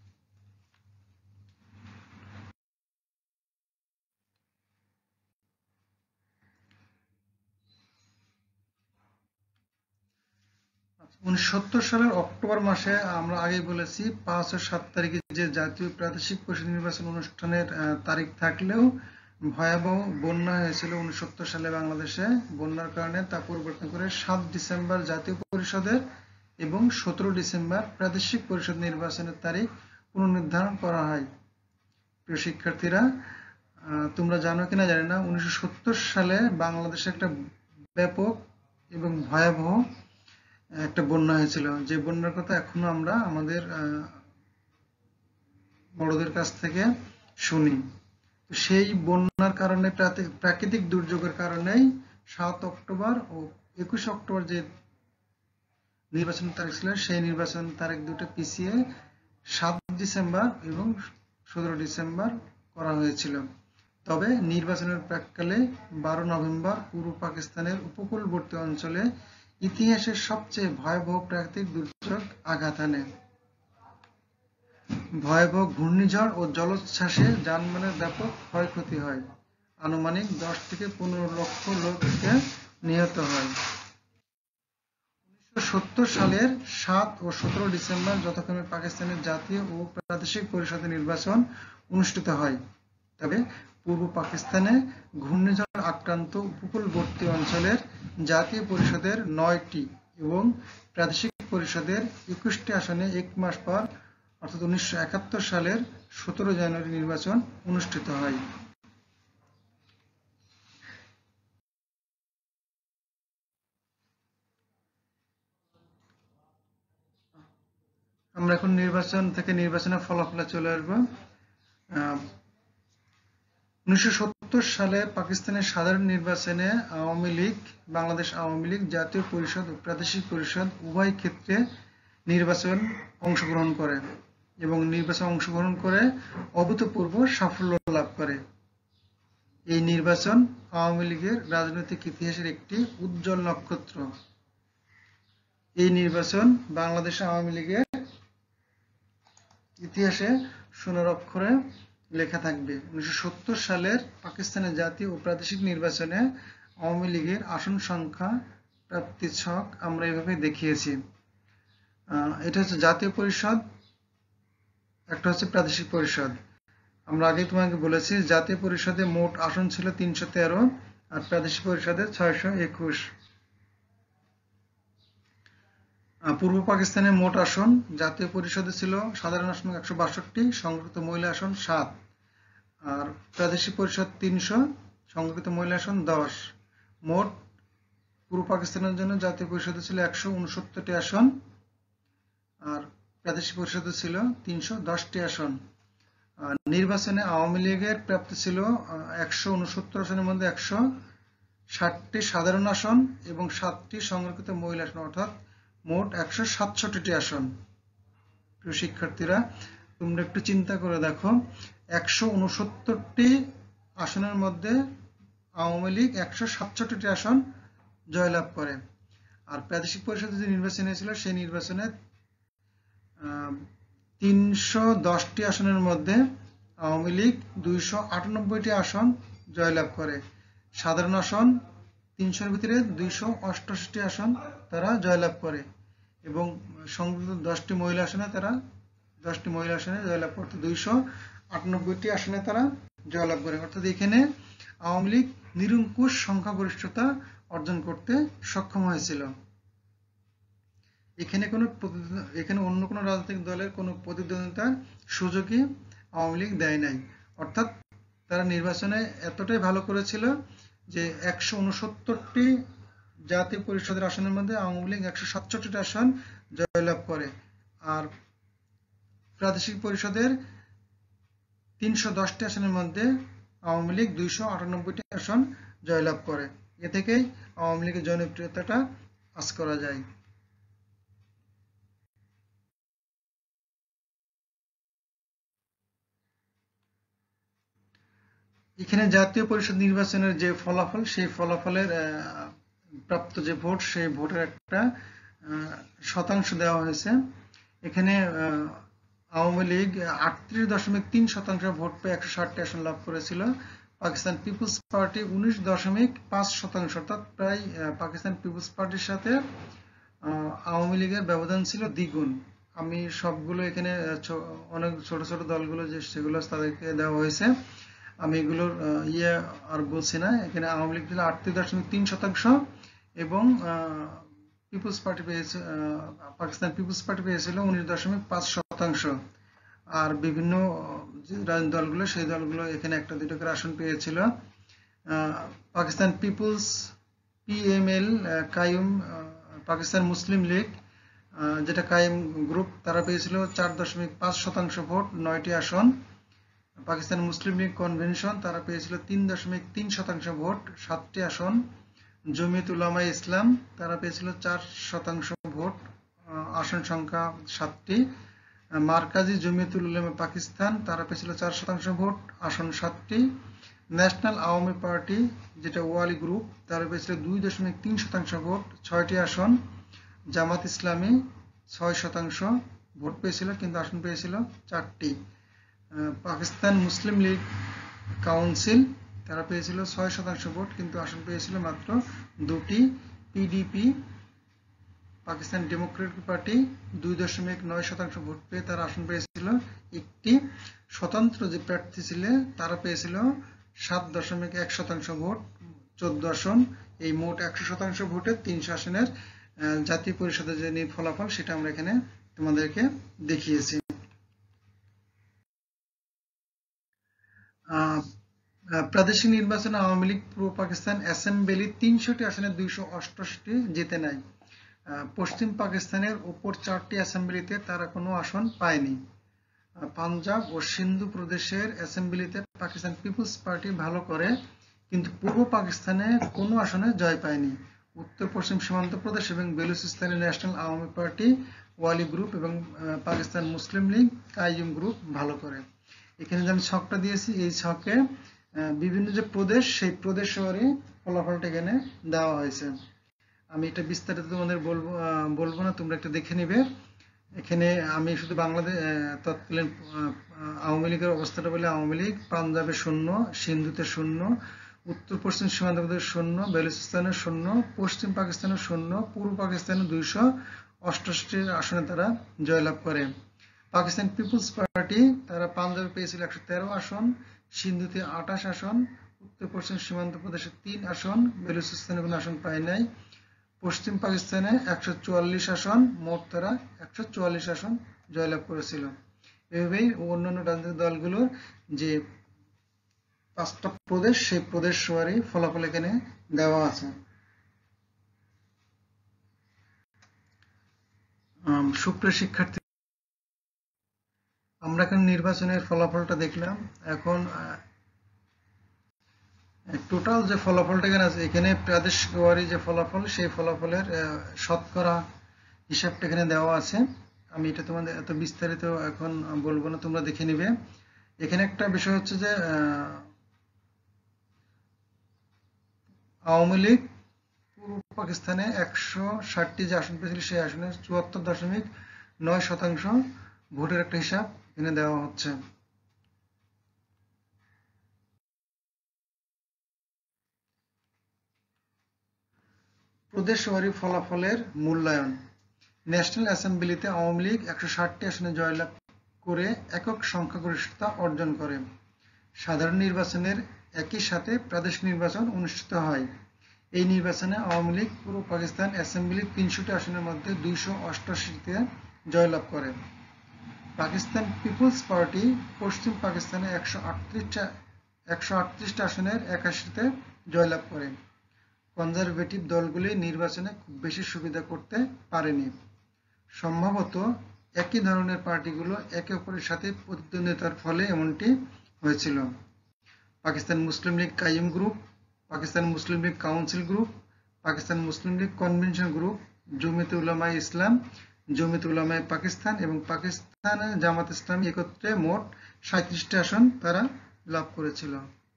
উনিশশো সত্তর সালের অক্টোবর মাসে আমরা আগেই বলেছি পাঁচ ও সাত তারিখে যে জাতীয় প্রাদেশিক পরিষদ নির্বাচন অনুষ্ঠানের তারিখ থাকলেও ভয়াবহ বন্যা হয়েছিল উনিশশো সত্তর সালে বাংলাদেশে। বন্যার কারণে তা পরিবর্তন করে সাত ডিসেম্বর জাতীয় পরিষদের এবং সতেরো ডিসেম্বর প্রাদেশিক পরিষদ নির্বাচনের তারিখ পুনর্নির্ধারণ করা হয়। প্রিয় শিক্ষার্থীরা, তোমরা জানো কিনা জানি না, উনিশশো সত্তর সালে বাংলাদেশে একটা ব্যাপক এবং ভয়াবহ একটা বন্যা হয়েছিল, যে বন্যার কথা এখনো আমরা আমাদের বড়দের কাছ থেকে শুনি। সেই বন্যার কারণে, প্রাকৃতিক দুর্যোগের কারণেই সাত অক্টোবর ও একুশে অক্টোবর যে নির্বাচন তারিখ ছিল সেই নির্বাচন তারিখ দুটো পিছিয়ে সাত ডিসেম্বর এবং সতেরো ডিসেম্বর করা হয়েছিল। তবে নির্বাচনের প্রাক্কালে বারো নভেম্বর পূর্ব পাকিস্তানের উপকূলবর্তী অঞ্চলে ইতিহাসের সবচেয়ে ভয়াবহ প্রাকৃতিক দুর্যোগ আঘাত হানে। ভয়াবহ ঘূর্ণিঝড় ও জলোচ্ছ্বাসে যানবাহনের ব্যাপক ক্ষয়ক্ষতি হয়। আনুমানিক দশ থেকে পনেরো লক্ষ লোককে নিহত হয়। উনিশশো সত্তর সালের সাত ও সতেরো ডিসেম্বর যথাক্রমে পাকিস্তানের জাতীয় ও প্রাদেশিক পরিষদের নির্বাচন অনুষ্ঠিত হয়। তবে পূর্ব পাকিস্তানে ঘূর্ণিঝড় আক্রান্ত উপকূলবর্তী অঞ্চলের জাতীয় পরিষদের নয়টি এবং প্রাদেশিক পরিষদের একুশটি আসনে এক মাস পর অর্থাৎ উনিশশো একাত্তর সালের সতেরো জানুয়ারি নির্বাচন অনুষ্ঠিত হয়। আমরা এখন নির্বাচন থেকে নির্বাচনের ফলাফলে চলে আসব। উনিশশো সত্তর সালে পাকিস্তানের সাধারণ নির্বাচনে আওয়ামী লীগ, বাংলাদেশ আওয়ামী লীগ জাতীয় পরিষদ ও প্রাদেশিক পরিষদ উভয় ক্ষেত্রে নির্বাচন অংশগ্রহণ করে এবং নির্বাচনে অংশগ্রহণ করে অভূতপূর্ব সাফল্য লাভ করে। এই নির্বাচন আওয়ামী লীগের রাজনৈতিক ইতিহাসের একটি উজ্জ্বল নক্ষত্র। এই নির্বাচন বাংলাদেশ আওয়ামী লীগের ইতিহাসে সোনার অক্ষরে লেখা থাকবে। উনিশশো সত্তর সালের পাকিস্তানের জাতীয় ও প্রাদেশিক নির্বাচনে আওয়ামী লীগের আসন সংখ্যা প্রাপ্তি ছক আমরা এভাবে দেখিয়েছি। এটা হচ্ছে জাতীয় পরিষদ, একটা হচ্ছে প্রাদেশিক পরিষদ। আমরা আগে তোমাকে বলেছি জাতীয় পরিষদে মোট আসন ছিল তিনশো তেরো আর প্রাদেশিক পরিষদে ছয়শো একুশ। পূর্ব পাকিস্তানের মোট আসন জাতীয় পরিষদে ছিল সাধারণ আসন একশো বাষট্টি, সংরক্ষিত মহিলা আসন সাত, আর প্রাদেশিক পরিষদ তিনশো, সংরক্ষিত মহিলা আসন দশ। মোট পূর্ব পাকিস্তানের জন্য জাতীয় পরিষদে ছিল একশো উনসত্তরটি আসন আর প্রাদেশিক পরিষদে ছিল তিনশো দশটি আসন। নির্বাচনে আওয়ামী লীগের প্রাপ্তি ছিল একশো উনসত্তর আসনের মধ্যে একশো ষাটটি সাধারণ আসন এবং সাতটি সংরক্ষিত মহিলা আসন, অর্থাৎ মোট একশো সাতষট্টি আসন। প্রিয় শিক্ষার্থীরা, তোমরা একটু চিন্তা করে দেখো, একশো উনসত্তরটি আসনের মধ্যে আওয়ামী লীগ একশো সাতষট্টি আসন জয়লাভ করে। আর প্রাদেশিক পরিষদে যে নির্বাচন হয়েছিল সেই নির্বাচনে তিনশো দশটি আসনের মধ্যে আওয়ামী লীগ দুইশো আটানব্বইটি আসন জয়লাভ করে। সাধারণ আসন তিনশোর ভিতরে দুইশো অষ্টআশিটি আসন তারা জয়লাভ করে এবং সংযুক্ত দশটি মহিলা আসনে তারা দশটি মহিলা আসনে জয়লাভ করতে দুইশো আটানব্বইটি আসনে তারা জয়লাভ করে। অর্থাৎ এখানে আওয়ামী লীগ নিরঙ্কুশ সংখ্যাগরিষ্ঠতা অর্জন করতে সক্ষম হয়েছিল। এখানে কোনো এখানে অন্য কোনো রাজনৈতিক দলের কোনো প্রতিদ্বন্দ্বিতার সুযোগই আওয়ামী লীগ দেয় নাই। অর্থাৎ তারা নির্বাচনে এতটাই ভালো করেছিল যে একশো উনসত্তরটি জাতীয় পরিষদের আসনের মধ্যে আওয়ামী লীগ একশো সাতষট্টি আসন জয়লাভ করে আর প্রাদেশিক পরিষদের তিনশো দশটি আসনের মধ্যে আওয়ামী লীগ দুইশো আটানব্বইটি আসন জয়লাভ করে। এ থেকেই আওয়ামী লীগের জনপ্রিয়তাটা আঁচ করা যায়। এখানে জাতীয় পরিষদ নির্বাচনের যে ফলাফল, সেই ফলাফলের প্রাপ্ত যে ভোট, সেই ভোটের একটা শতাংশ দেওয়া হয়েছে। এখানে আওয়ামী লীগ আটত্রিশ দশমিক তিন শতাংশ ভোট পেয়ে একশো ষাটটি আসন লাভ করেছিল। পাকিস্তান পিপুলস পার্টি উনিশ দশমিক পাঁচ শতাংশ, অর্থাৎ প্রায় পাকিস্তান পিপুলস পার্টির সাথে আওয়ামী লীগের ব্যবধান ছিল দ্বিগুণ। আমি সবগুলো এখানে অনেক ছোট ছোট দলগুলো যে সেগুলো তাদেরকে দেওয়া হয়েছে, আমি এগুলোর ইয়ে আর বলছি না। এখানে আওয়ামী লীগ ছিল আটত্রিশ দশমিক তিন শতাংশ এবং পিপুলস পার্টি পেয়েছে পাকিস্তান পিপুলস পার্টি পেয়েছিল উনিশ দশমিক পাঁচ শতাংশ। আর বিভিন্ন যে রাজনৈতিক দলগুলো সেই দলগুলো এখানে একটা দুটো করে আসন পেয়েছিল। পাকিস্তান পিপুলস পিএমএল কায়ুম পাকিস্তান মুসলিম লীগ যেটা কায়েম গ্রুপ, তারা পেয়েছিল চার দশমিক পাঁচ শতাংশ ভোট, নয়টি আসন। পাকিস্তান মুসলিম লীগ কনভেনশন তারা পেয়েছিল তিন দশমিক তিন শতাংশ ভোট, সাতটি আসন। জমিয়ত উলামা ইসলাম তারা পেয়েছিল চার শতাংশ ভোট, আসন সংখ্যা সাতটি। মার্কাজি জমিয়তুল উলামা পাকিস্তান তারা পেয়েছিল চার শতাংশ ভোট, আসন সাতটি। ন্যাশনাল আওয়ামী পার্টি যেটা ওয়ালি গ্রুপ তারা পেয়েছিল দুই দশমিক তিন শতাংশ ভোট, ছয়টি আসন। জামাত ইসলামী ছয় শতাংশ ভোট পেয়েছিল কিন্তু আসন পেয়েছিল চারটি। পাকিস্তান মুসলিম লীগ কাউন্সিল তারা পেয়েছিল ছয় শতাংশ ভোট কিন্তু আসন পেয়েছিল মাত্র দুটি। পিডিপি পাকিস্তান ডেমোক্রেটিক পার্টি দুই দশমিক নয় শতাংশ ভোট পেয়ে তারা আসন পেয়েছিল একটি। স্বতন্ত্র যে প্রার্থী ছিলেন তারা পেয়েছিল সাত দশমিক এক শতাংশ ভোট, চোদ্দ আসন। এই মোট একশো শতাংশ ভোটে তিনশো আসনের জাতীয় পরিষদের যে ফলাফল সেটা আমরা এখানে তোমাদেরকে দেখিয়েছি। প্রাদেশিক নির্বাচনে আওয়ামী লীগ পূর্ব পাকিস্তান অ্যাসেম্বলি তিনশোটি আসনে দুইশো অষ্টআশিটি জিতে নেয়। পশ্চিম পাকিস্তানের উপর চারটি অ্যাসেম্বলিতে তারা কোনো আসন পায়নি। পাঞ্জাব ও সিন্ধু প্রদেশের অ্যাসেম্বলিতে পাকিস্তান পিপলস পার্টি ভালো করে কিন্তু পূর্ব পাকিস্তানে কোনো আসনে জয় পায়নি। উত্তর পশ্চিম সীমান্ত প্রদেশ এবং বেলুচিস্তানের ন্যাশনাল আওয়ামী পার্টি ওয়ালি গ্রুপ এবং পাকিস্তান মুসলিম লীগ কাইয়ুম গ্রুপ ভালো করে। এখানে যে আমি ছকটা দিয়েছি এই ছকে বিভিন্ন যে প্রদেশ সেই প্রদেশ অনুযায়ী ফলাফলটা এখানে দেওয়া হয়েছে। আমি এটা বিস্তারিত তোমাদের বলবো বলবো না, তোমরা একটা দেখে নিবে। এখানে আমি শুধু বাংলাদেশ তৎকালীন আওয়ামী লীগের অবস্থাটা বলে আওয়ামী লীগ পাঞ্জাবে শূন্য, সিন্ধুতে শূন্য, উত্তর পশ্চিম সীমান্ত প্রদেশ শূন্য, বেলুচিস্তানের শূন্য, পশ্চিম পাকিস্তানের শূন্য, পূর্ব পাকিস্তানের দুইশো অষ্টআশি আসনে তারা জয়লাভ করে। পাকিস্তান পিপলস পার্টি তারা পাঞ্জাবে পেয়েছিল একশো তেরো আসন, সিন্ধুতে আঠাশ আসন, উত্তর পশ্চিম সীমান্ত প্রদেশে তিন আসন, বেলুচিস্তানে কোনো আসন পায় নাই। পশ্চিম পাকিস্তানে একশো চুয়াল্লিশ আসন, মোট তারা একশো চুয়াল্লিশ আসন জয়লাভ করেছিল। এভাবেই অন্যান্য রাজনৈতিক দলগুলোর যে পাঁচটা প্রদেশ সেই প্রদেশ ওয়ারি ফলাফল এখানে দেওয়া আছে। সুপ্রিয় শিক্ষার্থী, আমরা এখন নির্বাচনের ফলাফলটা দেখলাম। এখন টোটাল যে ফলাফলটা এখানে আছে এখানে প্রাদেশিক ওয়ারি যে ফলাফল সেই ফলাফলের শতকরা হিসাবটা এখানে দেওয়া আছে। আমি এটা তোমাদের এত বিস্তারিত এখন বলবো না, তোমরা দেখে নিবে। এখানে একটা বিষয় হচ্ছে যে আওয়ামী লীগ পূর্ব পাকিস্তানে একশো ষাটটি যে আসন পেয়েছিল সেই আসনে চুয়াত্তর দশমিক নয় শতাংশ ভোটের একটা হিসাব এখানে দেওয়া হচ্ছে। প্রদেশওয়ারি ফলাফলের মূল্যায়ন। ন্যাশনাল অ্যাসেম্বলিতে আওয়ামী লীগ একশো ষাটটি আসনে জয়লাভ করে একক সংখ্যাগরিষ্ঠতা অর্জন করে। সাধারণ নির্বাচনের একই সাথে প্রাদেশিক নির্বাচন অনুষ্ঠিত হয়। এই নির্বাচনে আওয়ামী লীগ পূর্ব পাকিস্তান অ্যাসেম্বলির তিনশোটি আসনের মধ্যে দুইশো অষ্টআশিতে জয়লাভ করে। পাকিস্তান পিপলস পার্টি পশ্চিম পাকিস্তানে একশো আটত্রিশটা একশো আটত্রিশটা আসনের একাশিতে জয়লাভ করে। কনজারভেটিভ দলগুলি নির্বাচনে খুব বেশি সুবিধা করতে পারেনি। সম্ভবত একই ধরনের পার্টিগুলো একে অপরের সাথে প্রতিদ্বন্দ্বিতার ফলে এমনটি হয়েছিল। Pakistan Muslim League Qayyum group, Pakistan Muslim League Council group, Pakistan Muslim League Convention group, Jamiat Ulama Islam, Jamiat Ulama Pakistan এবং পাকিস্তান জামাত ইসলামী একত্রে মোট সাঁত্রিশটি আসন তারা লাভ করেছিল।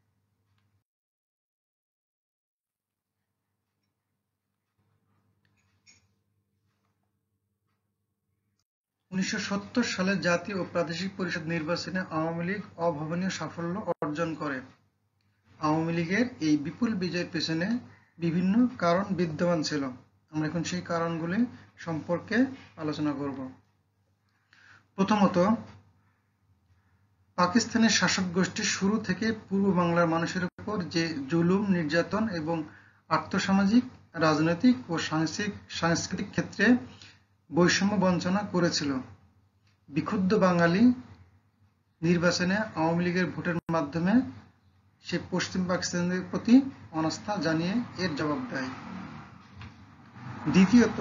উনিশশো সত্তর সালে জাতীয় ও প্রাদেশিক পরিষদ নির্বাচনে আওয়ামী লীগ অভাবনীয় সাফল্য অর্জন করে। আওয়ামী লীগের এই বিপুল বিজয়ের পেছনে বিভিন্ন কারণ বিদ্যমান ছিল। আমরা এখন সেই কারণগুলি সম্পর্কে আলোচনা করব। প্রথমত, পাকিস্তানের শাসক গোষ্ঠী শুরু থেকে পূর্ব বাংলার মানুষের উপর যে জুলুম, নির্যাতন এবং আর্থসামাজিক, রাজনৈতিক ও সাংস্কৃতিক ক্ষেত্রে বৈষম্য বঞ্চনা করেছিল। বিক্ষুব্ধ বাঙালি নির্বাচনে আওয়ামী লীগের ভোটের মাধ্যমে সে পশ্চিম পাকিস্তানের প্রতি অনাস্থা জানিয়ে এর জবাব দেয়। দ্বিতীয়ত,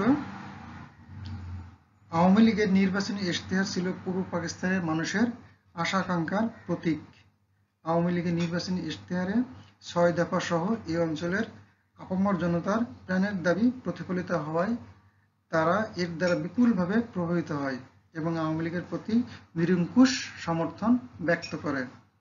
আওয়ামী লীগের নির্বাচনী ইশতেহার ছিল পূর্ব পাকিস্তানের মানুষের আশা আকাঙ্ক্ষার প্রতীক। আওয়ামী লীগের নির্বাচনী ইশতেহারে ছয় দফা সহ এই অঞ্চলের আপামর জনতার প্রাণের দাবি প্রতিফলিত হওয়ায় তারা এর দ্বারা বিপুলভাবে প্রভাবিত হয় এবং আওয়ামী লীগের প্রতি নিরঙ্কুশ সমর্থন ব্যক্ত করে।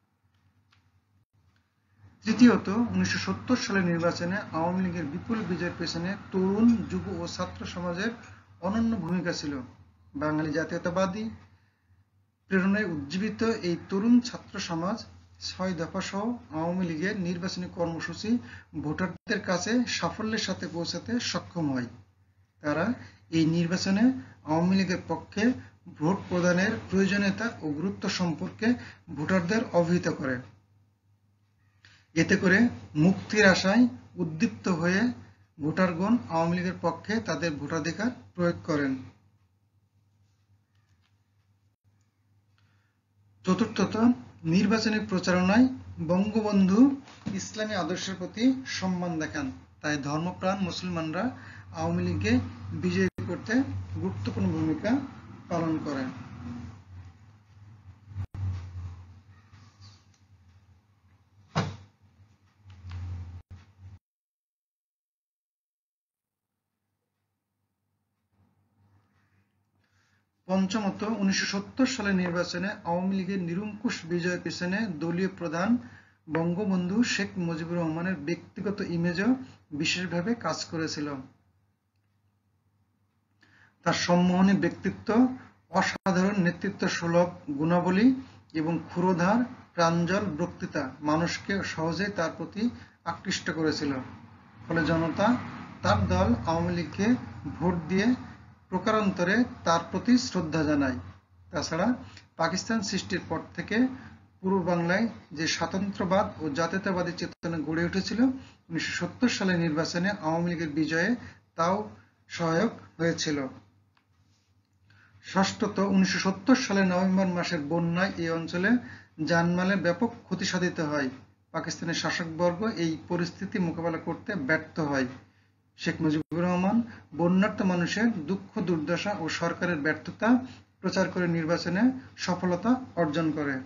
তৃতীয়ত, উনিশশো সত্তর সালের নির্বাচনে আওয়ামী লীগের বিপুল বিজয়ের পেছনে তরুণ, যুব ও ছাত্র সমাজের অনন্য ভূমিকা ছিল। বাঙালি জাতীয়তাবাদী প্রেরণায় উজ্জীবিত এই তরুণ ছাত্র সমাজ ছয় দফা সহ আওয়ামী লীগের নির্বাচনী কর্মসূচি ভোটারদের কাছে সাফল্যের সাথে পৌঁছাতে সক্ষম হয়। তারা এই নির্বাচনে আওয়ামী লীগের পক্ষে ভোট প্রদানের প্রয়োজনীয়তা ও গুরুত্ব সম্পর্কে ভোটারদের অবহিত করে। এতে করে মুক্তির আশায় উদ্দীপ্ত হয়ে ভোটারগণ আওয়ামী লীগের পক্ষে তাদের ভোটাধিকার প্রয়োগ করেন। চতুর্থত, নির্বাচনী প্রচারণায় বঙ্গবন্ধু ইসলামী আদর্শের প্রতি সম্মান দেখান। তাই ধর্মপ্রাণ মুসলমানরা আওয়ামী লীগকে বিজয়ী করতে গুরুত্বপূর্ণ ভূমিকা পালন করেন। পঞ্চমত, উনিশশো সত্তর সালের নির্বাচনে আওয়ামী লীগের নিরঙ্কুশ বিজয়ের পেছনে দলীয় প্রধান বঙ্গবন্ধু শেখ মুজিবুর রহমানের ব্যক্তিগত ইমেজও বিশেষভাবে কাজ করেছিল। তার সম্মোহনী ব্যক্তিত্ব, অসাধারণ নেতৃত্ব সুলভ গুণাবলী এবং ক্ষুরোধার প্রাঞ্জল বক্তৃতা মানুষকে সহজেই তার প্রতি আকৃষ্ট করেছিল। ফলে জনতা তার দল আওয়ামী লীগকে ভোট দিয়ে প্রকারান্তরে তার প্রতি শ্রদ্ধা জানায়। তাছাড়া পাকিস্তান সৃষ্টির পর থেকে পূর্ব বাংলায় যে স্বাতন্ত্র্যবাদ ও জাতীয়তাবাদী চেতনা গড়ে উঠেছিল, উনিশশো সত্তর সালের নির্বাচনে আওয়ামী লীগের বিজয়ে তাও সহায়ক হয়েছিল। ষষ্ঠত, উনিশশো সত্তর সালের নভেম্বর মাসের বন্যায় এই অঞ্চলে জানমালের ব্যাপক ক্ষতি সাধিত হয়। পাকিস্তানের শাসকবর্গ এই পরিস্থিতি মোকাবেলা করতে ব্যর্থ হয়। শেখ মুজিবুর রহমান বন্যার্ত মানুষের দুঃখ দুর্দশা ও সরকারের ব্যর্থতা প্রচার করে নির্বাচনে সফলতা অর্জন করে।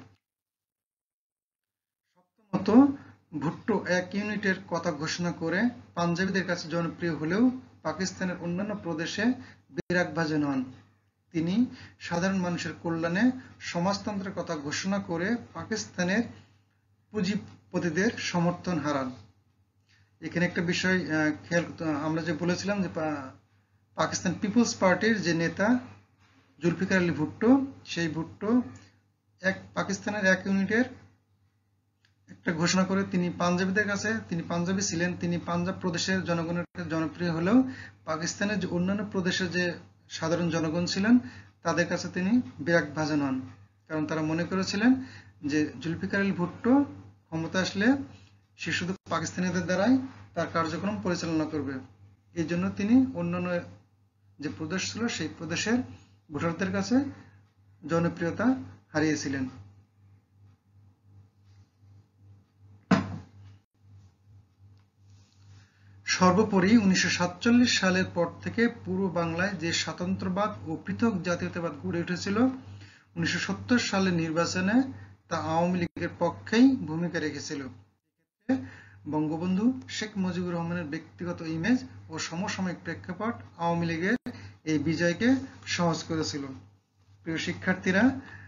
সপ্তমত, ভুট্টো এক ইউনিটের কথা ঘোষণা করে পাঞ্জাবিদের কাছে জনপ্রিয় হলেও পাকিস্তানের অন্যান্য প্রদেশে বিরাগভাজন হন। তিনি সাধারণ মানুষের কল্যাণে সমাজতন্ত্রের কথা ঘোষণা করে পাকিস্তানের পুঁজিপতিদের সমর্থন হারান। এখানে একটা বিষয় খেয়াল, আমরা যে বলেছিলাম যে পাকিস্তান পিপলস পার্টির যে নেতা জুলফিকার আলী ভুট্টো, সেই ভুট্টো এক পাকিস্তানের এক ইউনিটের একটা ঘোষণা করে তিনি পাঞ্জাবিদের কাছে, তিনি পাঞ্জাবি ছিলেন, তিনি পাঞ্জাব প্রদেশের জনগণের কাছে জনপ্রিয় হলেও পাকিস্তানের যে অন্যান্য প্রদেশের যে সাধারণ জনগণ ছিলেন তাদের কাছে তিনি বিরাগভাজন হন। কারণ তারা মনে করেছিলেন যে জুলফিকার আলী ভুট্টো ক্ষমতা আসলে সে শুধু পাকিস্তানিদের দ্বারাই তার কার্যক্রম পরিচালনা করবে। এই জন্য তিনি অন্যান্য যে প্রদেশ ছিল সেই প্রদেশের ভোটারদের কাছে জনপ্রিয়তা হারিয়েছিলেন। সর্বোপরি উনিশশো সাতচল্লিশ সালের পর থেকে পূর্ব বাংলায় যে স্বাতন্ত্র্যবাদ ও পৃথক জাতীয়তাবাদ গড়ে উঠেছিল, উনিশশো সত্তর সালের নির্বাচনে তা আওয়ামী লীগের পক্ষেই ভূমিকা রেখেছিল। বঙ্গবন্ধু শেখ মুজিবুর রহমানের ব্যক্তিগত ইমেজ ও সমসাময়িক প্রেক্ষাপট আওয়ামী লীগের এই বিজয়কে সহজ করেছিল। প্রিয় শিক্ষার্থীরা,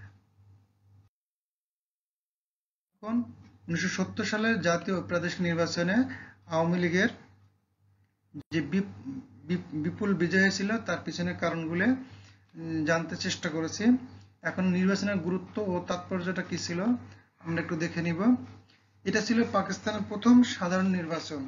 উনিশশো সত্তর সালের জাতীয় ও প্রাদেশিক নির্বাচনে আওয়ামী লীগের যে বিপুল বিজয় হয়েছিল তার পিছনের কারণগুলো জানতে চেষ্টা করেছি। এখন নির্বাচনের গুরুত্ব ও তাৎপর্যটা কি ছিল আমরা একটু দেখে নিব। এটা ছিল পাকিস্তানের প্রথম সাধারণ নির্বাচন।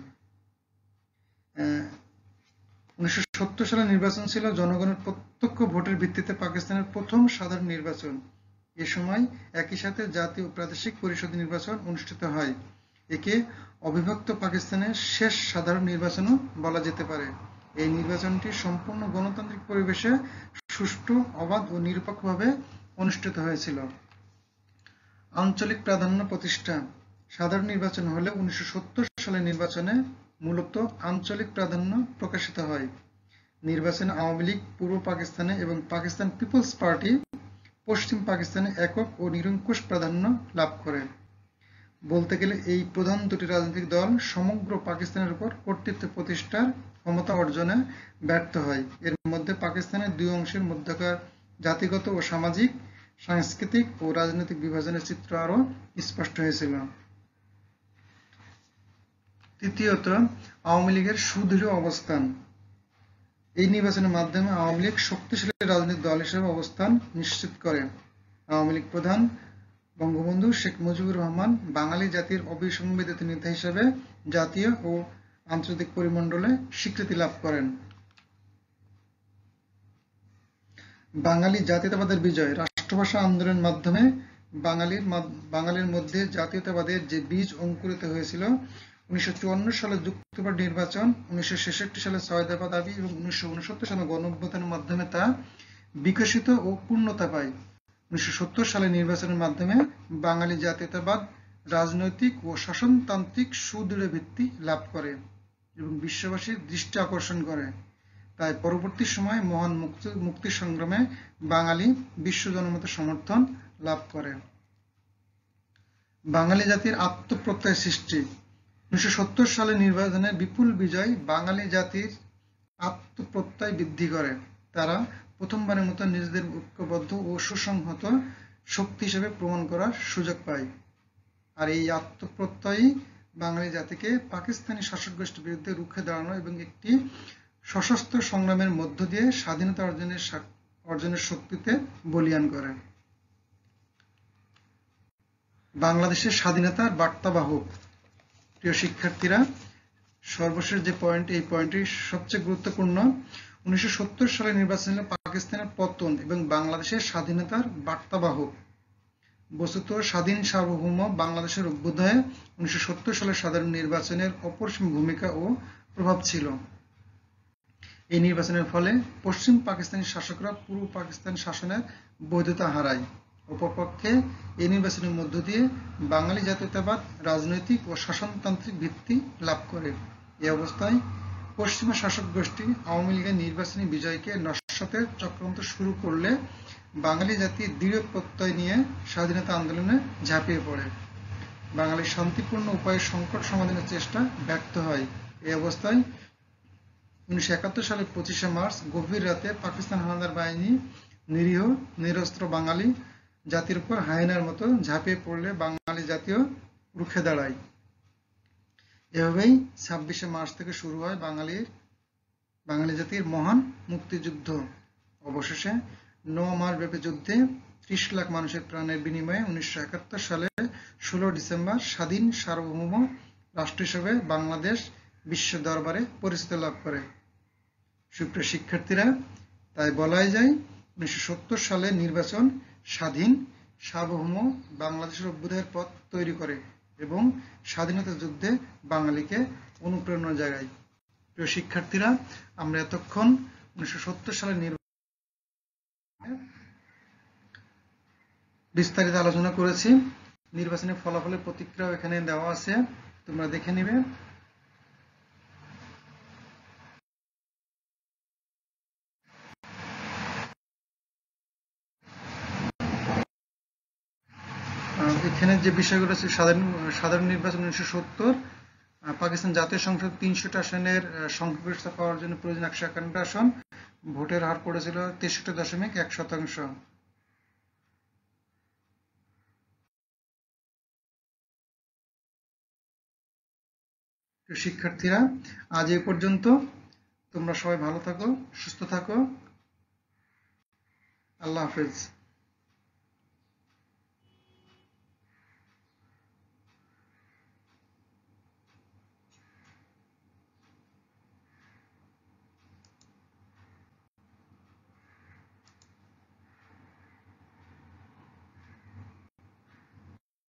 উনিশশো সত্তর সালের নির্বাচন ছিল জনগণের প্রত্যক্ষ ভোটের ভিত্তিতে পাকিস্তানের প্রথম সাধারণ নির্বাচন। এ সময় একই সাথে জাতীয় ও প্রাদেশিক পরিষদ নির্বাচন অনুষ্ঠিত হয়। একে অবিভক্ত পাকিস্তানের শেষ সাধারণ নির্বাচনও বলা যেতে পারে। এই নির্বাচনটি সম্পূর্ণ গণতান্ত্রিক পরিবেশে সুষ্ঠু, অবাধ ও নিরপেক্ষভাবে অনুষ্ঠিত হয়েছিল। আঞ্চলিক প্রাধান্য প্রতিষ্ঠা। সাধারণ নির্বাচন হলে উনিশশো সত্তর সালের নির্বাচনে মূলত আঞ্চলিক প্রাধান্য প্রকাশিত হয়। নির্বাচনে আওয়ামী লীগ পূর্ব পাকিস্তানে এবং পাকিস্তান পিপলস পার্টি পশ্চিম পাকিস্তানে একক ও নিরঙ্কুশ প্রাধান্য লাভ করে। বলতে গেলে এই প্রধান দুটি রাজনৈতিক দল সমগ্র পাকিস্তানের উপর কর্তৃত্ব প্রতিষ্ঠার ক্ষমতা অর্জনে ব্যর্থ হয়। এর মধ্যে পাকিস্তানের দুই অংশের মধ্যকার জাতিগত ও সামাজিক, সাংস্কৃতিক ও রাজনৈতিক বিভাজনের চিত্র আরও স্পষ্ট হয়েছিল। তৃতীয়ত, আওয়ামী লীগের সুদৃঢ় অবস্থান। এই নির্বাচনের মাধ্যমে আওয়ামী লীগ শক্তিশালী রাজনৈতিক দল হিসেবে অবস্থান নিশ্চিত করে। আওয়ামী লীগ প্রধান বঙ্গবন্ধু শেখ মুজিবুর রহমান বাঙালি জাতির অবিসংবিত নেতা হিসেবে জাতীয় ও আন্তর্জাতিক পরিমণ্ডলে স্বীকৃতি লাভ করেন। বাঙালি জাতীয়তাবাদের বিজয়। রাষ্ট্রভাষা আন্দোলনের মাধ্যমে বাঙালির বাঙালির মধ্যে জাতীয়তাবাদের যে বীজ অঙ্কুরিত হয়েছিল, উনিশশো চুয়ান্ন সালে যুক্তফ্রন্ট নির্বাচন, উনিশশো ছেষট্টি সালে ছয় দফা দাবি এবং উনিশশো উনসত্তর সালে গণঅভ্যুত্থানের মাধ্যমে তা বিকশিত ও পূর্ণতা পায়। উনিশশো সত্তর সালে নির্বাচনের মাধ্যমে বাঙালি জাতীয়তাবাদ রাজনৈতিক ও শাসনতান্ত্রিক সুদৃঢ় ভিত্তি লাভ করে এবং বিশ্ববাসীর দৃষ্টি আকর্ষণ করে। তাই পরবর্তী সময়ে মহান মুক্তি মুক্তি সংগ্রামে বাঙালি বিশ্ব জনমতের সমর্থন লাভ করে। বাঙালি জাতির আত্মপ্রত্যয় সৃষ্টি। উনিশশো সত্তর সালে নির্বাচনের বিপুল বিজয় বাঙালি জাতির আত্মপ্রত্যয় বৃদ্ধি করে। তারা প্রথমবারের মতো নিজেদের ঐক্যবদ্ধ ও সুসংহত শক্তি হিসেবে প্রমাণ করার সুযোগ পায়। আর এই আত্মপ্রত্যয়ই বাঙালি জাতিকে পাকিস্তানি শাসক গোষ্ঠীর বিরুদ্ধে রুখে দাঁড়ানো এবং একটি সশস্ত্র সংগ্রামের মধ্য দিয়ে স্বাধীনতা অর্জনের অর্জনের শক্তিতে বলীয়ান করে। বাংলাদেশের স্বাধীনতার বার্তাবাহক। প্রিয় শিক্ষার্থীরা, সর্বশেষ যে পয়েন্ট, এই পয়েন্টটি সবচেয়ে গুরুত্বপূর্ণ। উনিশশো সত্তর সালে নির্বাচনে পাকিস্তানের পতন এবং বাংলাদেশের স্বাধীনতার বার্তাবাহক। বস্তুত স্বাধীন সার্বভৌম বাংলাদেশের অভ্যুদয়ে উনিশশো সত্তর সালের সাধারণ নির্বাচনের অপরিসীম ভূমিকা ও প্রভাব ছিল। এই নির্বাচনের ফলে পশ্চিম পাকিস্তানি শাসকরা পূর্ব পাকিস্তান শাসনের বৈধতা হারায়। অপরপক্ষে এই নির্বাচনের মধ্য দিয়ে বাঙালি জাতীয়তাবাদ রাজনৈতিক ও শাসনতান্ত্রিক ভিত্তি লাভ করে। এই অবস্থায় পশ্চিমা শাসক গোষ্ঠী আওয়ামী লীগের নির্বাচনী বিজয়কে নস্যাতের চক্রান্ত শুরু করলে বাঙালি জাতি দৃঢ় প্রত্যয় নিয়ে স্বাধীনতা আন্দোলনে ঝাঁপিয়ে পড়ে। বাঙালির শান্তিপূর্ণ উপায়ে সংকট সমাধানের চেষ্টা ব্যর্থ হয়। এই অবস্থায় উনিশশো একাত্তর সালের পঁচিশে মার্চ গভীর রাতে পাকিস্তান হানাদার বাহিনী নিরীহ নিরস্ত্র বাঙালি জাতির উপর হায়েনার মতো ঝাঁপিয়ে পড়লে বাঙালি জাতীয় রুখে দাঁড়ায়। এভাবেই ছাব্বিশে মার্চ থেকে শুরু হয় বাঙালির বাঙালি জাতির মহান মুক্তিযুদ্ধ। অবশেষে ন মাস ব্যাপী যুদ্ধে ত্রিশ লাখ মানুষের প্রাণের বিনিময়ে উনিশশো একাত্তর সালে ষোলো ডিসেম্বর স্বাধীন সার্বভৌম রাষ্ট্র হিসেবে বাংলাদেশ বিশ্ব দরবারে পরিচিতি লাভ করে। সুপ্রিয় শিক্ষার্থীরা, তাই বলাই যায় উনিশশো সত্তর সালে নির্বাচন স্বাধীন সার্বভৌম বাংলাদেশের অভ্যুদয়ের পথ তৈরি করে এবং স্বাধীনতা যুদ্ধে বাঙালিকে অনুপ্রেরণা জাগায়। প্রিয় শিক্ষার্থীরা, আমরা এতক্ষণ উনিশশো সত্তর সালের নির্বাচন বিস্তারিত আলোচনা করেছি। নির্বাচনের ফলাফলের প্রতিক্রিয়া এখানে দেওয়া আছে, তোমরা দেখে নিবে। এখানে যে বিষয়গুলো আছে, সাধারণ সাধারণ নির্বাচন উনিশশো সত্তর, পাকিস্তান জাতীয় সংসদ তিনশোটা আসনের সংখ্যাগরিষ্ঠতা পাওয়ার জন্য প্রয়োজন একশো একান্নটা আসন, ভোটের হার পড়েছিল তেষট্টি দশমিক এক শতাংশ। শিক্ষার্থীরা, আজ এ পর্যন্ত। তোমরা সবাই ভালো থাকো, সুস্থ থাকো। আল্লাহ হাফেজ।